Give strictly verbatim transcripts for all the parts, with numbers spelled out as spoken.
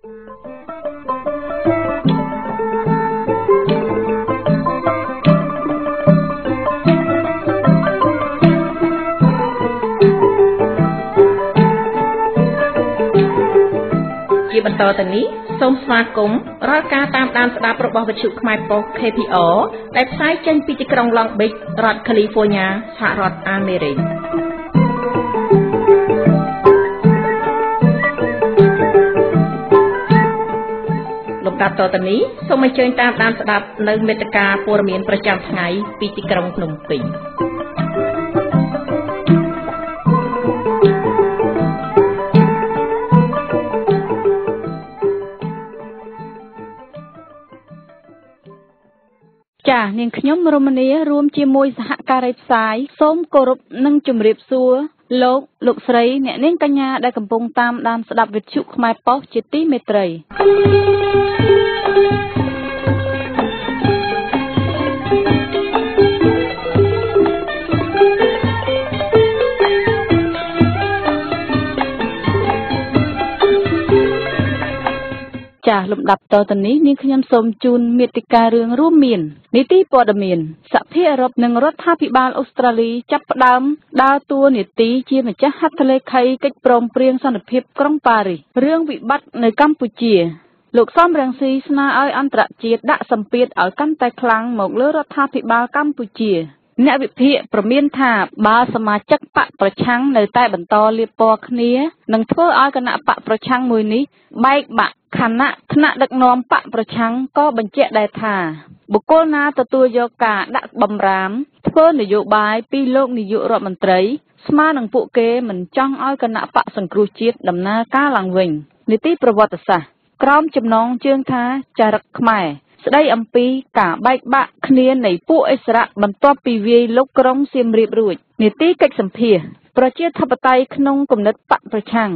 ជាបន្តទៅនេះសូមស្វាគមន៍រាល់ការតាមដានស្ដាប់របស់វិទ្យុខ្មែរប៉ុស្តិ៍ K P R ដែលផ្សាយចេញពីទីក្រុង Long Beach រដ្ឋ California សហរដ្ឋអាមេរិកលំដាប់តទៅនេះសូមអញ្ជើញតាមដានស្ដាប់នៅមេត្តាព័ត៌មានប្រចាំថ្ងៃពីទីក្រុងភ្នំពេញចានាងខ្ញុំរមនីរួមជាមួយសហការីផ្សាយសូមគោរពនិងជម្រាបសួរលោកលោកស្រីអ្នកនាងកញ្ញាដែលកំពុងតាមដានស្ដាប់វិទ្យុខ្មែរប៉ុស្តិ៍ជាទីមេត្រីចាលំដាប់តទៅនេះនាងខ្ញុំសូមជូនមេតិការរឿងរួមមាននីតិព័ត៌មានសហភាពអឺរ៉ុបនិងរដ្ឋាភិបាលអូស្ត្រាលីចាប់ផ្ដើមដើរតួនាទីជាម្ចាស់ហត្ថលេខីកិច្ចព្រមព្រៀងសន្តិភាពក្រុងប៉ារីសរឿងវិបត្តិនៅកម្ពុជាលោកសំរងស៊ីស្នើឲ្យអន្តរជាតិដាក់សម្ពាធឲ្យកាន់តែខ្លាំងមកលើរដ្ឋាភិបាលកម្ពុជាអ្នកវិភាគប្រមានថាបើសមាជិកបកប្រឆាំងនៅតែបន្តលាបពណ៌គ្នានឹងធ្វើឲ្យគណៈបកប្រឆាំងមួយនេះបែកបាក់ខណៈថ្នាក់ដឹកនាំបកប្រឆាំងក៏បញ្ជាក់ដែរថាបុគ្គលណាទទួលយកការដាក់បំរាមធ្វើនយោបាយពីលោកនាយករដ្ឋមន្ត្រីស្មើនឹងពួកគេមិនចង់ឲ្យគណៈបកសង្គ្រោះជាតិដំណើរការឡើងវិញនីតិប្រវត្តិសាស្ត្រក្រោមចំណងជើងថាចរិតខ្មែរស្ដីអំពីការបែកបាក់គ្នានៃពួកឥស្សរៈបន្ទាប់ពីវាយលុកក្រុងសៀមរាបរួចនីតិកិច្ចសម្ភារប្រជាធិបតេយ្យក្នុងគំនិតបកប្រឆាំង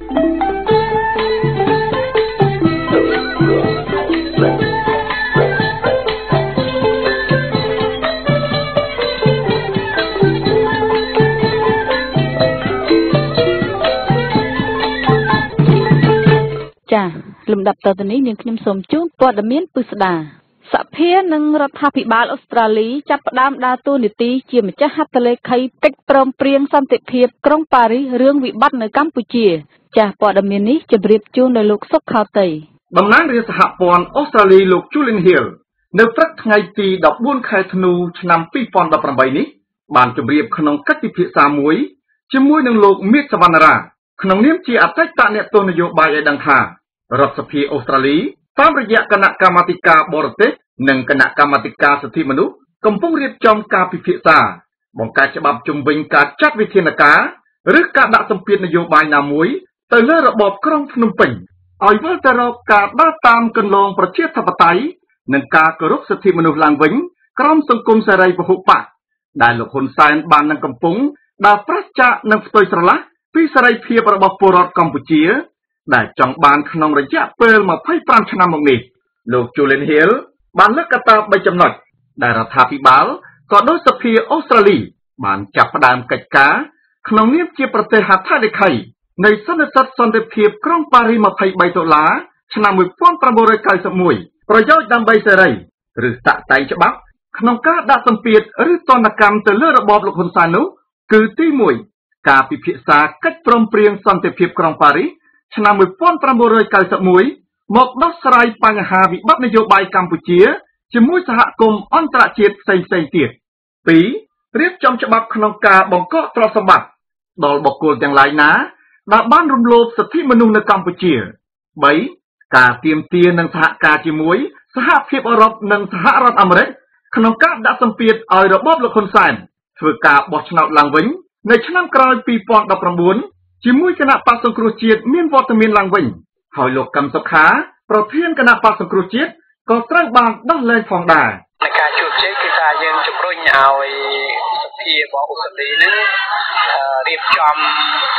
ចាលំដាប់តទៅនេះនាងខ្ញុំសូមជូនព័ត៌មានពិស្ដាសហភាពនិងរដ្ឋាភិបាលអូស្ត្រាលីចាប់ផ្ដើមដើរតួនាទីជាម្ចាស់ហត្ថលេខីកិច្ចព្រមព្រៀងសន្តិភាពក្រុងប៉ារីសរឿងវិបត្តិនៅកម្ពុជាចាព័ត៌មាននេះជម្រាបជូនដល់លោកសុកខោតីតំណាងរាជសហព័ន្ធអូស្ត្រាលីលោក Julian Hill នៅព្រឹកថ្ងៃទីដប់បួនខែធ្នូឆ្នាំពីរពាន់ដប់ប្រាំបីនេះបានជម្រាបក្នុងកិច្ចពិភាក្សាមួយជាមួយនឹងលោកមៀកសវណ្ណារាក្នុងនាមជាអតីតអ្នកទស្សនយោបាយឲ្យដឹងថារដ្ឋសភាអូស្ត្រាលីតាមរយៈគណៈកម្មាធិការបរទេសនិងគណៈកម្មាធិការសិទ្ធិមនុស្សកំពុងរៀបចំការពិភាក្សាបង្កើតច្បាប់ជំវិញការចាត់វិធានការឬការដាក់សម្ពាធនយោបាយណាមួយទៅលើរបបក្រុងភ្នំពេញឲ្យវិលទៅរកការដើរតាមគន្លងប្រជាធិបតេយ្យនិងការគោរពសិទ្ធិមនុស្សឡើងវិញក្រោមសង្គមសេរីពហុបកដែលលោកហ៊ុនសែនបាននឹងកំពុងដើរប្រឆាំងនឹងផ្ទុយស្រឡះពីសេរីភាពរបស់ពលរដ្ឋកម្ពុជាដែលចង់បានក្នុងរយៈពេលម្ភៃប្រាំឆ្នាំមកនេះលោក Julian Hill បានលើកកត្តាបីចំណុចដែលរដ្ឋាភិបាលក៏ដូចសភាអូស្ត្រាលីបានចាប់ផ្ដើមកិច្ចការក្នុងនាមជាប្រទេសហត្ថលេខីនៃសន្និសីទសន្តិភាពក្រុងប៉ារីសម្ភៃបីដុល្លារឆ្នាំmột nghìn chín trăm chín mươi mốtប្រយោជន៍ដើម្បីសេរីឬតាក់តែងច្បាប់ក្នុងការដាក់សម្ពាធឬទណ្ឌកម្មទៅលើរបបលោកហ៊ុនសែននោះគឺទីមួយការពិភាក្សាកិច្ចព្រមព្រៀងសន្តិភាពក្រុងប៉ារីសឆ្នាំmột nghìn chín trăm chín mươi mốtមកដោះស្រាយបញ្ហាវិបត្តិនយោបាយកម្ពុជាជាមួយសហគមន៍អន្តរជាតិផ្សេងៗទៀតពីររៀបចំច្បាប់ក្នុងការបង្កកទ្រព្យសម្បត្តិដល់បុគ្គលទាំងឡាយណាដែលបានរំលោភសិទ្ធិមនុស្សនៅកម្ពុជាបីការទាមទារនិងសហការជាមួយសហភាពអឺរ៉ុបនិងសហរដ្ឋអាមេរិកក្នុងការដាក់សម្ពាធឲ្យរបបលោកហ៊ុនសែនធ្វើការបោះឆ្នោតឡើងវិញនៅឆ្នាំក្រោយពីរពាន់ដប់ប្រាំបួនជាមួយគណៈបក្សសង្គ្រោះជាតិមានវត្តមានឡើងវិញហើយលោកកឹមសុខាប្រធានគណៈបក្សសង្គ្រោះជាតិក៏ត្រូវបានដោះលែងផងដែរការជួបជុំគឺថាយើងជំរុញឲ្យសភារបស់អូស្ត្រាលីនឹងរៀបចំបន្ថ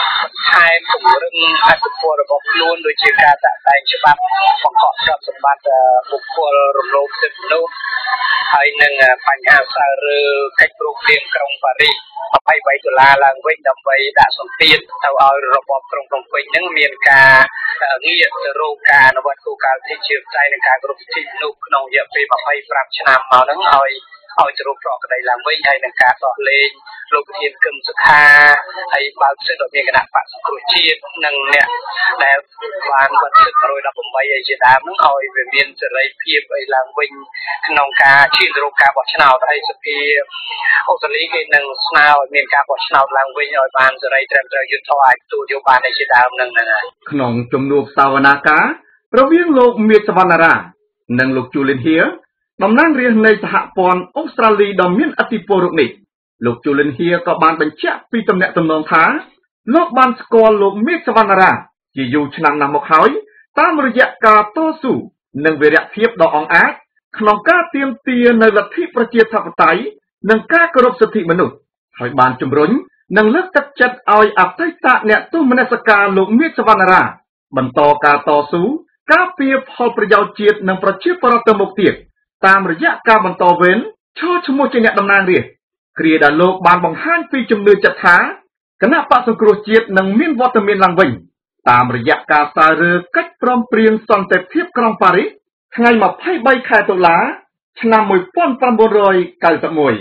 ថែមពង្រឹងអធិបតេយ្យរបស់ខ្លួនដូចជាការតាក់តែងច្បាប់បង្កប់ទ្រព្យសម្បត្តិបុគ្គលរំលោភសិទ្ធិមនុស្សហើយនឹងបញ្ហាផ្សើរើកិច្ចព្រមព្រៀងក្រុងប៉ារីសยี่สิบสามដុល្លារឡើងវិញដើម្បីដាក់សម្ពាធទៅឲ្យរបបក្រុងភ្នំពេញនឹងមានការងាកទៅរកការអនុវត្តគោលការណ៍ទីជាផ្សាយនិងការគ្រប់សិទ្ធិមនុស្សក្នុងរយៈពេលยี่สิบห้าឆ្នាំមកហ្នឹងឲ្យឲ្យជ្រុលប្រកក្តីឡើងវិញហើយនឹងការដោះលែងលោកប្រធានគឹមសុខាហើយបើកសិទ្ធិមានគណៈបក្សសង្គ្រោះជាតិនិងអ្នកដែលបានវត្តសិទ្ធិមួយដប់ប្រាំបីឯជាដើមហ្នឹងឲ្យវាមានសេរីភាពអីឡើងវិញក្នុងការឈានទៅរកការបោះឆ្នោតហើយសភាអូស្ត្រាលីគេនឹងស្នើឲ្យមានការបោះឆ្នោតឡើងវិញឲ្យបានសេរីត្រឹមត្រូវយុត្តិធម៌អាចទទួលយកបានឯជាដើមហ្នឹងហ្នឹងហើយក្នុងជំនួបសវនាការរវាងលោកមៀតសវណ្ណារានិងលោកជូលីនហៀតំណាងរាស្ត្រនៃសហព័ន្ធអូស្ត្រាលីដ៏មានឥទ្ធិពលរូបនេះលោកជូលីនហៀក៏បានបញ្ជាក់ពីទំនាក់ទំនងថាលោកបានស្គាល់លោកមៀតសវណ្ណារាជាយូរឆ្នាំណាស់មកហើយតាមរយៈការតស៊ូនិងវីរភាពដ៏អង្អាចក្នុងការទាមទារនៅលទ្ធិប្រជាធិបតេយ្យនិងការគោរពសិទ្ធិមនុស្សហើយបានជំរុញនិងលើកទឹកចិត្តឲ្យអតីតអ្នកទោសមនសិការលោកមៀតសវណ្ណារាបន្តការតស៊ូការពារផលប្រយោជន៍ជាតិនិងប្រជាពលរដ្ឋទៅមុខទៀតតាមរយៈការបន្តវេនឈរឈ្មោះជាអ្នកតំណាងរាស្ត្រគ្រាដែលលោកបានបង្ហាញពីជំនឿចិត្តថាគណៈបក្សសង្គ្រោះជាតិនឹងមានវត្តមានឡើងវិញតាមរយៈការសើរើកិច្ចព្រមព្រៀងសន្តិភាពក្រុងប៉ារីសថ្ងៃยี่สิบสามខែតុលាឆ្នាំmột nghìn chín trăm chín mươi mốt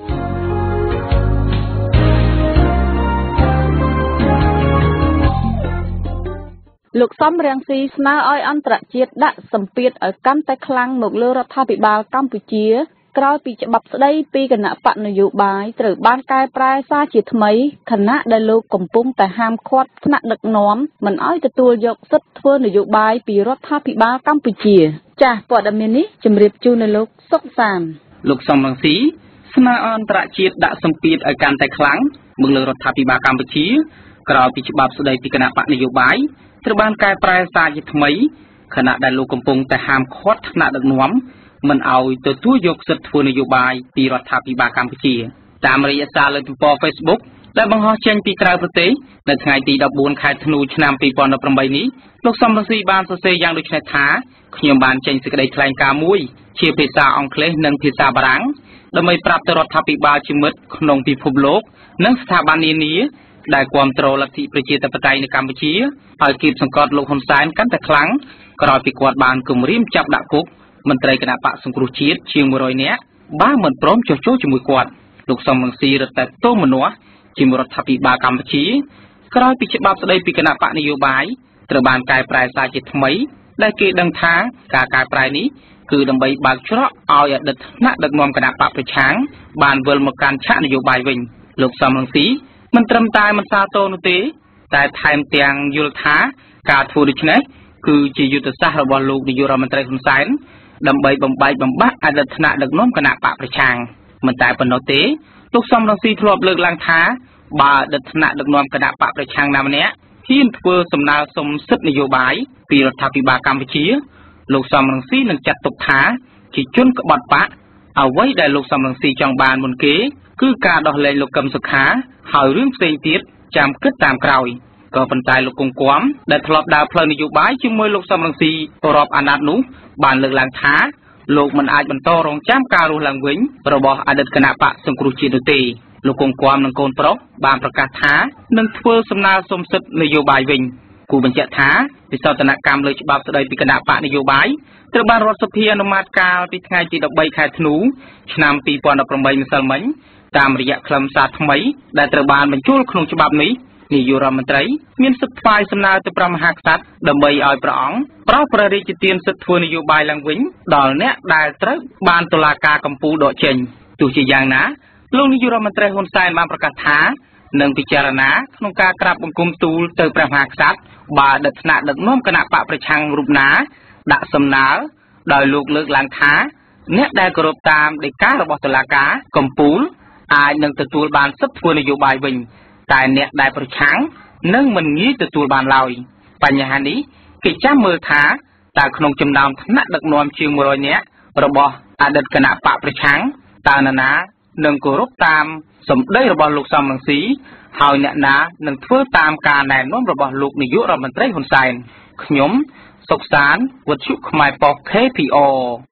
លោកសំរងស៊ីស្នើឲ្យអន្តរជាតិដាក់សម្ពាធឲ្យកាន់តែខ្លាំងមកលើរដ្ឋាភិបាលកម្ពុជាក្រោយពីច្បាប់ស្ដីពីគណៈបកនយោបាយត្រូវបានកែប្រែសារជាថ្មីខណៈដែលលោកកំពុងតែហាមឃាត់ថ្នាក់ដឹកនាំមិនឲ្យទទួលយកសិទ្ធិធ្វើនយោបាយពីរដ្ឋាភិបាលកម្ពុជាចាស់ព័ត៌មាននេះជម្រាបជូននៅលោកសុកសានលោកសំរងស៊ីស្នើអន្តរជាតិដាក់សម្ពាធឲ្យកាន់តែខ្លាំងមកលើរដ្ឋាភិបាលកម្ពុជាក្រោយពីច្បាប់ស្ដីពីគណៈបកនយោបាយត្រូវបានកែប្រែសារជាថ្មីខណៈដែលលោកកំពុងតែហាមឃាត់ថ្នាក់ដឹកនាំមិនឲ្យទទួលយកសិទ្ធិធ្វើនយោបាយពីរដ្ឋាភិបាលកម្ពុជាតាមរយៈសារលើទំព័រ Facebook ដែលបង្ហោះចេញពីក្រៅប្រទេសនៅថ្ងៃទីដប់បួនខែធ្នូឆ្នាំពីរពាន់ដប់ប្រាំបីនេះលោកសំរងស៊ីបានសរសេរយ៉ាងដូចនេះថាខ្ញុំបានចេញសេចក្តីថ្លែងការណ៍មួយជាភាសាអង់គ្លេសនិងភាសាបារាំងដើម្បីប្រាប់ទៅរដ្ឋាភិបាលជាមិត្តក្នុងពិភពលោកនិងស្ថាប័ននានាដែលគាំទ្រលទ្ធិប្រជាធិបតេយ្យនៅកម្ពុជាឲ្យគៀបសង្កត់លោកហ៊ុនសែនកាន់តែខ្លាំងក្រោយពីគាត់បានគំរាមចាប់ដាក់គុកមន្ត្រីគណៈបកសង្គ្រោះជាតិជាងមួយរយនាក់បើមិនព្រមចុះចូលជាមួយគាត់លោកសំរងស៊ីរត់តែទោសមនោះជាមួយរដ្ឋាភិបាលកម្ពុជាក្រោយពីច្បាប់ស្ដីពីគណៈបកនយោបាយត្រូវបានកែប្រែសារជាថ្មីដែលគេដឹងថាការកែប្រែនេះគឺដើម្បីបើកច្រកឲ្យអតីតថ្នាក់ដឹកនាំគណៈបកប្រឆាំងបានវិលមកកាន់ឆាកនយោបាយវិញលោកសំរងស៊ីមិនត្រឹមតែមិនសាទរនោះទេតែថែមទាំងយល់ថាការធ្វើដូច្នេះគឺជាយុទ្ធសាស្ត្ររបស់លោកនាយករដ្ឋមន្ត្រីហ៊ុនសែនដើម្បីបំបែកបំបាក់អតីតថ្នាក់ដឹកនាំគណៈបកប្រឆាំងមិនតែប៉ុណ្ណោះទេលោកសំរងស៊ីធ្លាប់លើកឡើងថាបើអតីតថ្នាក់ដឹកនាំគណៈបកប្រឆាំងណាម្នាក់ហ៊ានធ្វើសំណើសុំសិទ្ធិនយោបាយពីរដ្ឋាភិបាលកម្ពុជាលោកសំរងស៊ីនឹងចាត់ទុកថាជាជនក្បត់បកអ្វីដែលលោកសំរងស៊ីចង់បានមុនគេគឺការដោះលែងលោកកឹមសុខាហើយរឿងផ្សេងទៀតចាំគិតតាមក្រោយក៏ប៉ុន្តែលោកគង់គំដែលធ្លាប់ដើរផ្លូវនយោបាយជាមួយលោកសំរងស៊ីរាប់អាណត្តិនោះបានលើកឡើងថាលោកមិនអាចបន្តរងចាំការរស់ឡើងវិញរបស់អតីតគណៈបកសង្គ្រោះជាតិនោះទេលោកគង់គំនិងកូនប្រុសបានប្រកាសថានឹងធ្វើសំណើសុំសិទ្ធិនយោបាយវិញគូបញ្ជាក់ថាវិសោធនកម្មលើច្បាប់ស្ដីពីគណៈបកនយោបាយត្រូវបានរដ្ឋសភាអនុម័តកាលពីថ្ងៃទីដប់បីខែធ្នូឆ្នាំពីរពាន់ដប់ប្រាំបីម្សិលមិញតាមរយៈខ្លឹមសារថ្មីដែលត្រូវបានបញ្ចូលក្នុងច្បាប់នេះនាយករដ្ឋមន្ត្រីមានសិទ្ធិថ្វាយសំណើទៅព្រះមហាក្សត្រដើម្បីឲ្យព្រះអង្គប្រោសព្រះរាជទានសិទ្ធិធ្វើនយោបាយឡើងវិញដល់អ្នកដែលត្រូវបានតុលាការកំពូលដកចេញទោះជាយ៉ាងណាលោកនាយករដ្ឋមន្ត្រីហ៊ុនសែនបានប្រកាសថានឹងពិចារណាក្នុងការក្រាបបង្គំទូលទៅព្រះមហាក្សត្របើដឹកថ្នាក់ដឹកនាំគណៈបកប្រឆាំងរូបណាដាក់សំណើដោយលោកលើកឡើងថាអ្នកដែលគោរពតាមដីការបស់តុលាការកំពូលអាចនឹងទទួលបានសិទ្ធិធ្វើនយោបាយវិញតែអ្នកដែលប្រឆាំងនឹងមិនងាយទទួលបានឡើយបញ្ហានេះគេចាំមើលថាតើក្នុងចំណោមថ្នាក់ដឹកនាំជាងមួយរយនាក់របស់អតីតគណៈបកប្រឆាំងតើនរណានិងគោរពតាមសម្ដីរបស់លោកសំរងស៊ីហើយអ្នកណានឹងធ្វើតាមការណែនាំរបស់លោកនាយករដ្ឋមន្ត្រីហ៊ុនសែនខ្ញុំសុកសានវុទ្ធុខ្មែរប៉ុស្តិ៍ ខេ พี អូ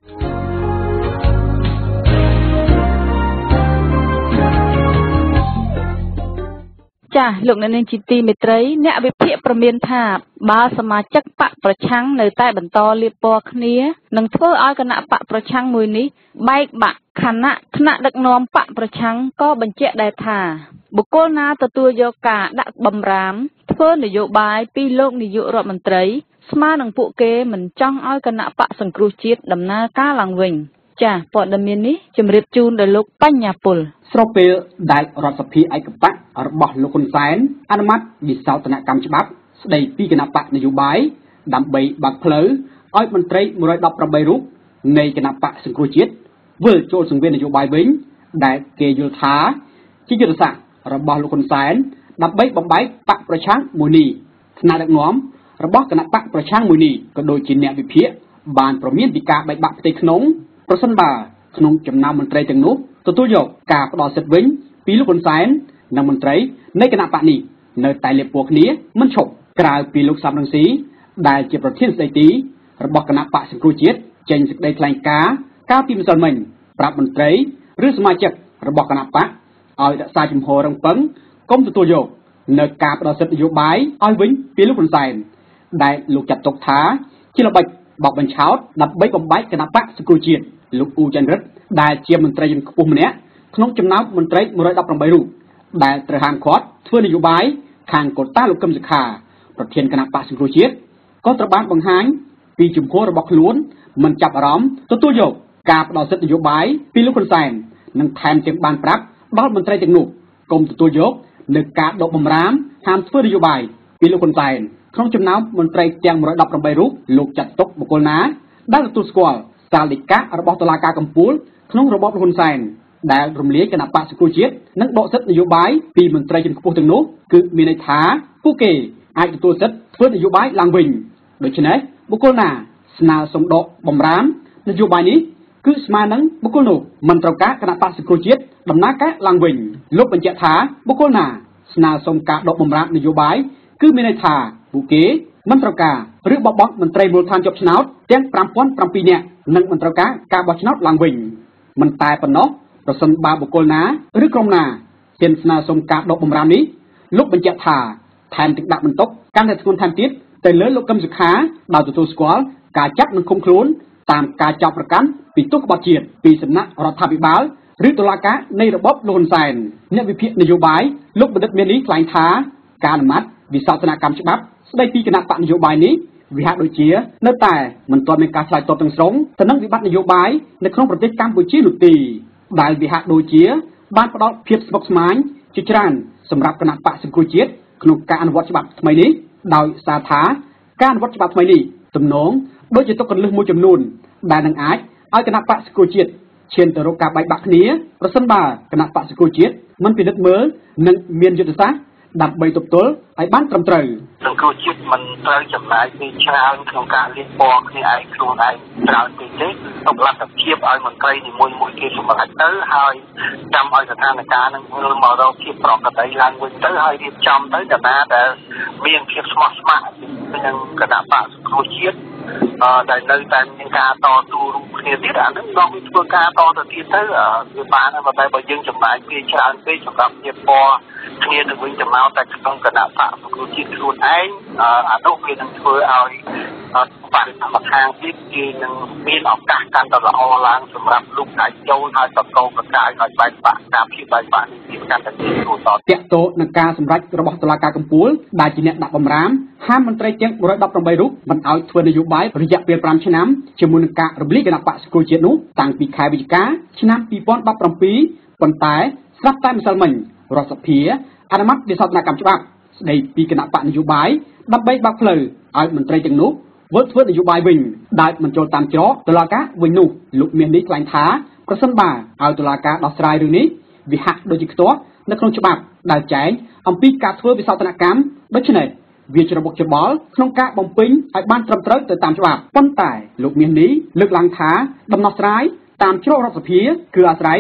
ចាស់លោកអ្នកនាងជាទីមេត្រីអ្នកវិភាគប្រមានថាបើសមាជិកបកប្រឆាំងនៅតែបន្តលាបពណ៌គ្នានឹងធ្វើឲ្យគណៈបកប្រឆាំងមួយនេះបែកបាក់ខណៈថ្នាក់ដឹកនាំបកប្រឆាំងក៏បញ្ជាក់ដែរថាបុគ្គលណាទទួលយកការដាក់បំរាមធ្វើនយោបាយពីលោកនាយករដ្ឋមន្ត្រីស្មើនឹងពួកគេមិនចង់ឲ្យគណៈបកសង្គ្រោះជាតិដំណើរការឡើងវិញចាព័ត៌មាននេះជម្រាបជូនដល់លោកបញ្ញាពលស្របពេលដែលរដ្ឋសភាឯកបករបស់លោកហ៊ុនសែនអនុម័តវិសោធនកម្មច្បាប់ស្ដីពីគណៈបកនយោបាយដើម្បីបើកផ្លូវឲ្យមន្ត្រីមួយរយដប់ប្រាំបីរូបនៃគណៈបកសង្គ្រោះជាតិវិលចូលសង្វៀននយោបាយវិញដែលគេយល់ថាជាយុទ្ធសាស្ត្ររបស់លោកហ៊ុនសែនដើម្បីបំបែកបកប្រឆាំងមួយនេះថ្នាក់ដឹកនាំរបស់គណៈបកប្រឆាំងមួយនេះក៏ដូចជាអ្នកវិភាគបានប្រមានពីការបែកបាក់ផ្ទៃក្នុងប្រសិនបើក្នុងចំណោមមន្ត្រីទាំងនោះទទួលយកការផ្ដល់សិទ្ធិវិញពីលោកហ៊ុនសែននិងមន្ត្រីនៃគណៈបកនេះនៅតែលាបពណ៌គ្នាមិនឈប់ក្រៅពីលោកសំរងស៊ីដែលជាប្រធានស្ដីទីរបស់គណៈបកសង្គ្រោះជាតិចេញសេចក្តីថ្លែងការណ៍កាលពីម្សិលមិញប្រាប់មន្ត្រីឬសមាជិករបស់គណៈបកឲ្យរក្សាជំហររឹងប៉ឹងកុំទទួលយកនៅការផ្ដល់សិទ្ធិនយោបាយឲ្យវិញពីលោកហ៊ុនសែនដែលលោកចាត់ទុកថាជាល្បិចបបបញ្ឆោតដើម្បីបំបែកគណៈបកសង្គ្រោះជាតិលោកអ៊ូចន្ទរិទ្ធដែលជាមន្ត្រីជាន់ខ្ពស់ម្នាក់ក្នុងចំណោមមន្ត្រីមួយរយដប់ប្រាំបីរូបដែលត្រូវហាមឃាត់ធ្វើនយោបាយខាងកូតាលោកកឹមសុខាប្រធានគណៈបកសង្គ្រោះជាតិក៏ត្រូវបានបង្ហាញពីជំហររបស់ខ្លួនមិនចាប់អារម្មណ៍ទទួលយកការផ្ដល់សិទ្ធិនយោបាយពីលោកហ៊ុនសែននិងថែមទាំងបានប្រាប់ដល់មន្ត្រីទាំងនោះកុំទទួលយកនៅការដកបំរាមហាមធ្វើនយោបាយពីលោកហ៊ុនសែនក្នុងចំណោមមន្ត្រីទាំងមួយរយដប់ប្រាំបីរូបលោកចាត់ទុកបុគ្គលណាដែលទទួលស្គាល់សាលដីការបស់តុលាការកំពូលក្នុងរបបលោកហ៊ុនសែនដែលរំលាយគណៈបកសង្គ្រោះជាតិនិងដកសិទ្ធិនយោបាយពីមន្ត្រីជាន់ខ្ពស់ទាំងនោះគឺមានន័យថាពួកគេអាចទទួលសិទ្ធិធ្វើនយោបាយឡើងវិញដូច្នេះបុគ្គលណាស្នើសុំដកបំរាមនយោបាយនេះគឺស្មើនឹងបុគ្គលនោះមិនត្រូវការគណៈបកសង្គ្រោះជាតិដំណើរការឡើងវិញលោកបញ្ជាក់ថាបុគ្គលណាស្នើសុំការដកបំរាមនយោបាយគឺមានន័យថាពួកគេមិនត្រូវការឬបបោះមន្ត្រីមូលដ្ឋានជាប់ឆ្នោតទាំងប្រាំពាន់ប្រាំពីរនាក់និងមិនត្រូវការការបោះឆ្នោតឡើងវិញមិនតែប៉ុណ្ណោះប្រសិនបើបុគ្គលណាឬក្រុមណាហ៊ានស្នើសុំការដកបំរាមនេះលោកបញ្ជាក់ថាថែមទាំងដាក់បន្ទុកកាន់តែធ្ងន់ថែមទៀតទៅលើលោកកឹមសុខាដោយទទួលស្គាល់ការចាប់និងឃុំខ្លួនតាមការចោទប្រកាន់ពីទោសក្បត់ជាតិពីសំណាក់រដ្ឋាភិបាលឬតុលាការនៃរបបលោកហ៊ុនសែនអ្នកវិភាគនយោបាយលោកបណ្ឌិតមាននេះថ្លែងថាការអនុម័តវិសោធនកម្មច្បាប់ស្ដីពីគណៈបកនយោបាយនេះវាហាក់ដូចជានៅតែមិនទាន់មានការឆ្លើយតបទាំងស្រុងទៅនឹងវិបត្តិនយោបាយនៅក្នុងប្រទេសកម្ពុជានោះទេដែលវាហាក់ដូចជាបានផ្ដល់ភាពស្មុគស្មាញជាច្រើនសម្រាប់គណៈបកសង្គ្រោះជាតិក្នុងការអនុវត្តច្បាប់ថ្មីនេះដោយសារថាការអនុវត្តច្បាប់ថ្មីនេះទំនងដូចជាទុកកន្លឹះមួយចំនួនដែលនឹងអាចឲ្យគណៈបកសង្គ្រោះជាតិឈានទៅរកការបែកបាក់គ្នាប្រសិនបើគណៈបកសង្គ្រោះជាតិមិនពិនិត្យមើលនិងមានយុទ្ធសាស្ត្រដើម្បីទប់ទល់ឲ្យបានត្រឹមត្រូវសង្គ្រោះជាតិមិនត្រូវចំណាយពេលច្រើនក្នុងការលាបពណ៌គ្នាឯងខ្លួនឯងច្រើនពេកទេទុកលទ្ធភាពឲ្យមន្ត្រីនីមួយៗគេសម្រេចទៅហើយចាំឲ្យស្ថានភាពនឹងវិលមករកភាពប្រក្រតីឡើងវិញទៅហើយរៀបចំទៅកណាដែលមានភាពស្មោះស្ម័គ្រនឹងគណៈបកសង្គ្រោះជាតិអឺដែលនៅតែមានការតស៊ូរួមគ្នាទៀតអានឹងដល់វាធ្វើការតទៅទៀតទៅវាបានតែបើយើងចំណាយពេលច្រើនពេកសម្រាប់លាបពណ៌គ្នាទៅវិញទៅមកតែក្នុងគណៈបកសង្គ្រោះជាតិខ្លួនឯងអានោះវានឹងធ្វើឲ្យបរិបទខាងទៀតគេនឹងមានឱកាសកាន់តែល្អឡើងសម្រាប់លោកដៃចូលហើយតកោកកាយឲ្យបែកបាក់ការភាពបែកបាក់នេះវាកាន់តែមានគោលដៅតាក់ទោនឹងការសម្រេចរបស់តុលាការកំពូលដែលជាអ្នកដាក់បំរាមហាមមន្ត្រីទាំងមួយរយដប់ប្រាំបីរូបមិនឲ្យធ្វើនយោបាយរយៈពេលប្រាំឆ្នាំជាមួយនឹងការរំលាយគណៈបកសង្គ្រោះជាតិនោះតាំងពីខែវិច្ឆិកាឆ្នាំពីរពាន់ដប់ប្រាំពីរប៉ុន្តែស្រាប់តែម្សិលមិញរដ្ឋសភាអនុម័តវិសោធនកម្មច្បាប់ស្ដីពីគណៈបកនយោបាយដើម្បីបើកផ្លូវឲ្យមន្ត្រីទាំងនោះវិលធ្វើនយោបាយវិញដោយមិនចូលតាមច្រកតុលាការវិញនោះលោកមាននេះថ្លែងថាប្រសិនបើឲ្យតុលាការដោះស្រាយរឿងនេះវាហាក់ដូចជាខ្ទាស់នៅក្នុងច្បាប់ដែលចែងអំពីការធ្វើវិសោធនកម្មដូច្នេះវាច្របូកច្របល់ក្នុងការបំពេញឲ្យបានត្រឹមត្រូវទៅតាមច្បាប់ប៉ុន្តែលោកមាននេះលើកឡើងថាដំណោះស្រាយតាមច្រករដ្ឋសភាគឺអាស្រ័យ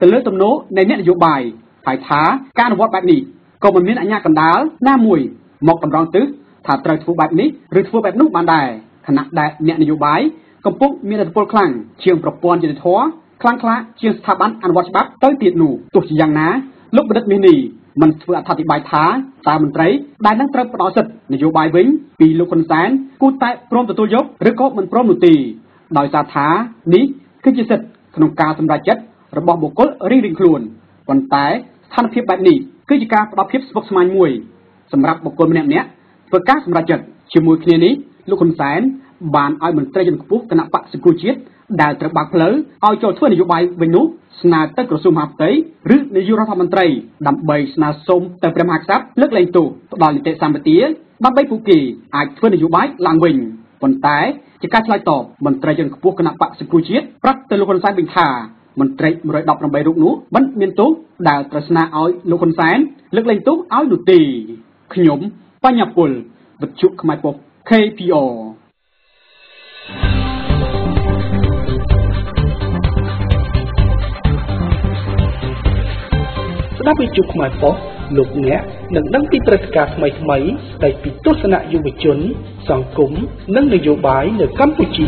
ទៅលើទំនោរនៃអ្នកនយោបាយហើយថាការអនុវត្តបែបនេះក៏មិនមានអាជ្ញាកណ្ដាលណាមួយមកតម្រង់ទិសថាត្រូវធ្វើបែបនេះឬធ្វើបែបនោះបានដែរខណៈដែលអ្នកនយោបាយកំពុងមានឥទ្ធិពលខ្លាំងជាងប្រព័ន្ធយុតិធធម៌ខ្លាំងក្លាជាងស្ថាប័នអនុវត្តច្បាប់ទៅទៀតនោះទោះជាយ៉ាងណាលោកបណ្ឌិតមាសនេះមិនធ្វើអត្ថាធិប្បាយថាតើមន្ត្រីដែលនឹងត្រូវផ្ដល់សិទ្ធិនយោបាយវិញពីលោកហ៊ុនសែនគូតែព្រមទទួលយកឬក៏មិនព្រមនោះទេដោយសារថានេះគឺជាសិទ្ធិក្នុងការសម្រេចចិត្តរបស់បុគ្គលរៀងៗខ្លួនប៉ុន្តែស្ថានភាពបែបនេះគឺជាការផ្ដល់ភាពស្មុគស្មាញមួយសម្រាប់បុគ្គលម្នាក់ៗធ្វើការសម្រេចចិត្តជាមួយគ្នានេះលោកហ៊ុនសែនបានឲ្យមន្ត្រីជាន់ខ្ពស់គណៈបក្សសង្គ្រោះជាតិដែលត្រូវបើកផ្លូវឲ្យចូលធ្វើនយោបាយវិញនោះស្នើទៅក្រសួងមហាផ្ទៃឬនាយករដ្ឋមន្ត្រីដើម្បីស្នើសុំទៅព្រះមហាក្សត្រលើកលែងទោសផ្ដល់នីតិសម្បទាដើម្បីពួកគេអាចធ្វើនយោបាយឡើងវិញប៉ុន្តែជាការឆ្លើយតបមន្ត្រីជាន់ខ្ពស់គណៈបក្សសង្គ្រោះជាតិប្រាប់ទៅលោកហ៊ុនសែនវិញថាមន្ត្រីមួយរយដប់ប្រាំបីរូបនោះមិនមានទោសដែលត្រូវស្នើឲ្យលោកហ៊ុនសែនលើកលែងទោសឲ្យនោះទេខ្ញុំបញ្ញាពលវិទ្យុខ្មែរប៉ុស្តិ៍ ខេ พี អារស្ដាប់វិទ្យុខ្មែរប៉ុស្តិ៍លោកអ្នកនឹងដឹងពីព្រឹត្តិការណ៍ថ្មីៗស្ដីពីទស្សនៈយុវជនសង្គមនិងនយោបាយនៅកម្ពុជា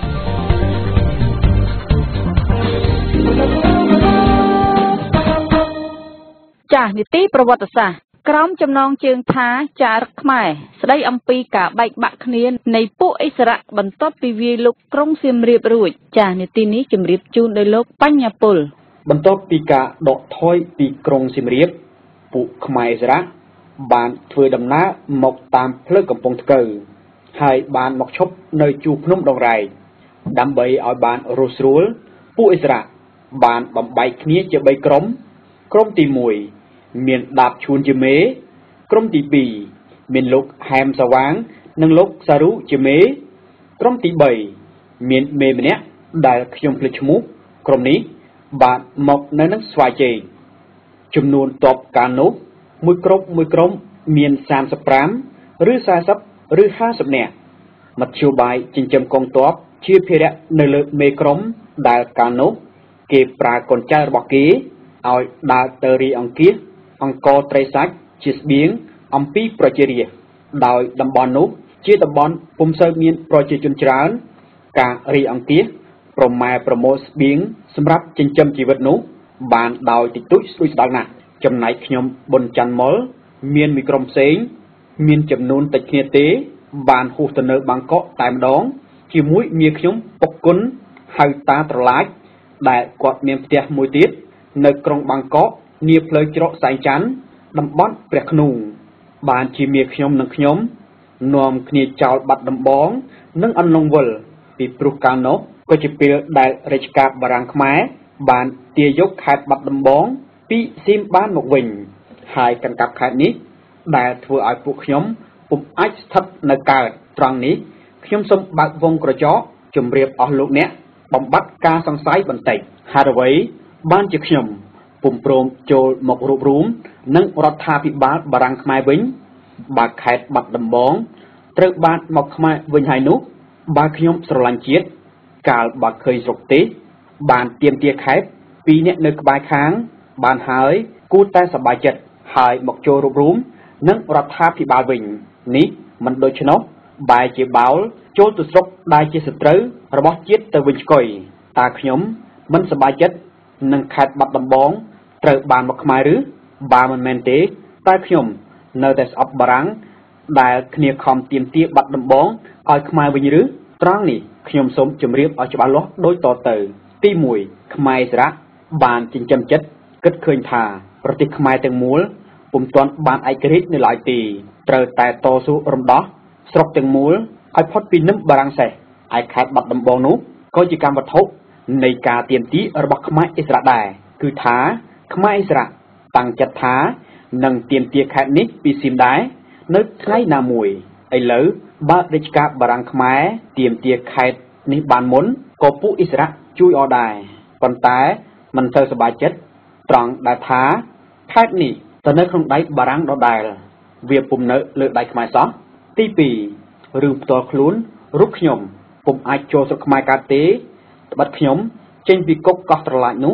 ចាស់នីតិប្រវត្តិសាស្ត្រក្រមចំណងជើងថាចារឹកខ្មែរស្ដីអំពីការបែកបាក់គ្នានៃពួកឥស្សរៈបន្ទាប់ពីវាយលុកក្រុងសៀមរាបរួចចាស់នីតិនេះជម្រាបជូនដោយលោកបញ្ញាពលបន្ទាប់ពីការដកថយពីក្រុងសៀមរាបពួកខ្មែរឥស្សរៈបានធ្វើដំណើរមកតាមផ្លូវកំពង់ថ្កូវហើយបានមកឈប់នៅជួរភ្នំដងរែកដើម្បីឲ្យបានរស់ស្រួលពួកឥស្សរៈបានបំបែកគ្នាជាបីក្រុមក្រុមទីមួយមានដាបឈួនជាមេក្រុមទីពីរមានលោកហែមសវាងនិងលោកសារុជាមេក្រុមទីបីមានមេម្នាក់ដែលខ្ញុំភ្លេចឈ្មោះក្រុមនេះបានមកនៅនឹងស្វាយជេកចំនួនតបកាលនោះមួយក្រុមមួយក្រុមមានសាមសិបប្រាំឬសែសិបឬហាសិបនាក់មធ្យោបាយចិញ្ចឹមកងទ័ពជាភារៈនៅលើមេក្រុមដែលកាលនោះគេប្រើកូនចៅរបស់គេឲ្យដើរទៅរីអង្គាសអង្គរត្រីសាច់ជាស្បៀងអំពីប្រជារាស្ត្រដោយតំបន់នោះជាតំបន់ពុំសូវមានប្រជាជនច្រើនការរីអង្គាសប្រម៉ែប្រមូលស្បៀងសម្រាប់ចិញ្ចឹមជីវិតនោះបានដោយតិចតួចស្ដួយស្ដាងណាស់ចំណែកខ្ញុំប៊ុនច័ន្ទមុលមានមីក្រុមផ្សេងមានចំនួនតិចគ្នាទេបានហួសទៅនៅបាងកកតែម្ដងជាមួយមាខ្ញុំពុកគុណហៅតាត្រឡាចដែលគាត់មានផ្ទះមួយទៀតនៅក្រុងបាងកកនាផ្លូវច្រកសែងច័ន្ទតំបន់ព្រះខ្នងបានជាមាខ្ញុំនិងខ្ញុំនាំគ្នាចោលបាត់ដំបងនិងអន្លង់វលពីព្រោះកាលនោះក៏ជាពេលដែលរាជការបារាំងខ្មែរបានទាយកខេត្តបាត់ដំបងពីសៀមបានមកវិញហើយកង្កាប់ខេត្តនេះដែលធ្វើឲ្យពួកខ្ញុំពុំអាចស្ថិតនៅកើតត្រង់នេះខ្ញុំសូមបើកវងក្រចកជម្រាបអស់លោកអ្នកបំបត្តិការសង្ស័យបន្តិចហេតុអ្វីបានជាខ្ញុំពុំព្រមចូលមករួបរวมនឹងរដ្ឋាភិបាលបារាំងខ្មែរវិញបើខេត្តបាត់ដំបងត្រូវបានមកខ្មែរវិញហើយនោះបើខ្ញុំស្រឡាញ់ជាតិកាលបើឃើញស្រុកទេបានទៀមទាខេត្តពីរនាក់នៅក្បែរខាងបានហើយគួរតែសប្បាយចិត្តហើយមកចូលរួបរวมនឹងរដ្ឋាភិបាលវិញនេះមិនដូច្នោះបែរជាបោលចូលទៅស្រុកដែលជាសត្រូវរបស់ជាតិទៅវិញឆ្កុយតើខ្ញុំមិនសប្បាយចិត្តនឹងខេត្តបាត់ដំបងត្រូវបានមកខ្មែរឬបើមិនមែនទេតើខ្ញុំនៅតែស្អប់បារាំងដែលគ្នាខំទៀមទាបាត់ដំបងឲ្យខ្មែរវិញឬត្រង់នេះខ្ញុំសូមជម្រាបឲ្យច្បាស់លាស់ដូចតទៅទីមួយខ្មែរឥស្សរៈបានចិញ្ចឹមចិត្តគិតឃើញថាប្រទេសខ្មែរទាំងមូលពុំទាន់បានឯករាជ្យនៅឡើយទេត្រូវតែតស៊ូរំដោះស្រុកទាំងមូលឲ្យផុតពីនឹមបារាំងសេះឯខេត្តបាត់ដំបងនោះក៏ជាកម្មវត្ថុនៃការទៀមទារបស់ខ្មែរឥស្សរៈដែរគឺថាខ្មែរឥស្សរៈតាំងចិត្តថានឹងទៀមទាខេត្តនេះពីសៀមដែរនៅថ្ងៃណាមួយឥឡូវបើរាជការបារាំងខ្មែរទៀមទាខេត្តនេះបានមុនក៏ពួកឥស្សរៈជួយអដែរប៉ុន្តែមិនសូវសប្បាយចិត្តត្រង់ដែលថាខេត្តនេះទៅនៅក្នុងដៃបារាំងដដែលវាពុំនៅលើដៃខ្មែរសោះទីពីររឿងផ្ទាល់ខ្លួនរូបខ្ញុំពុំអាចចូលស្រុកខ្មែរកើតទេត្បិតខ្ញុំចេញពីគុកកោះត្រឡាចនោះ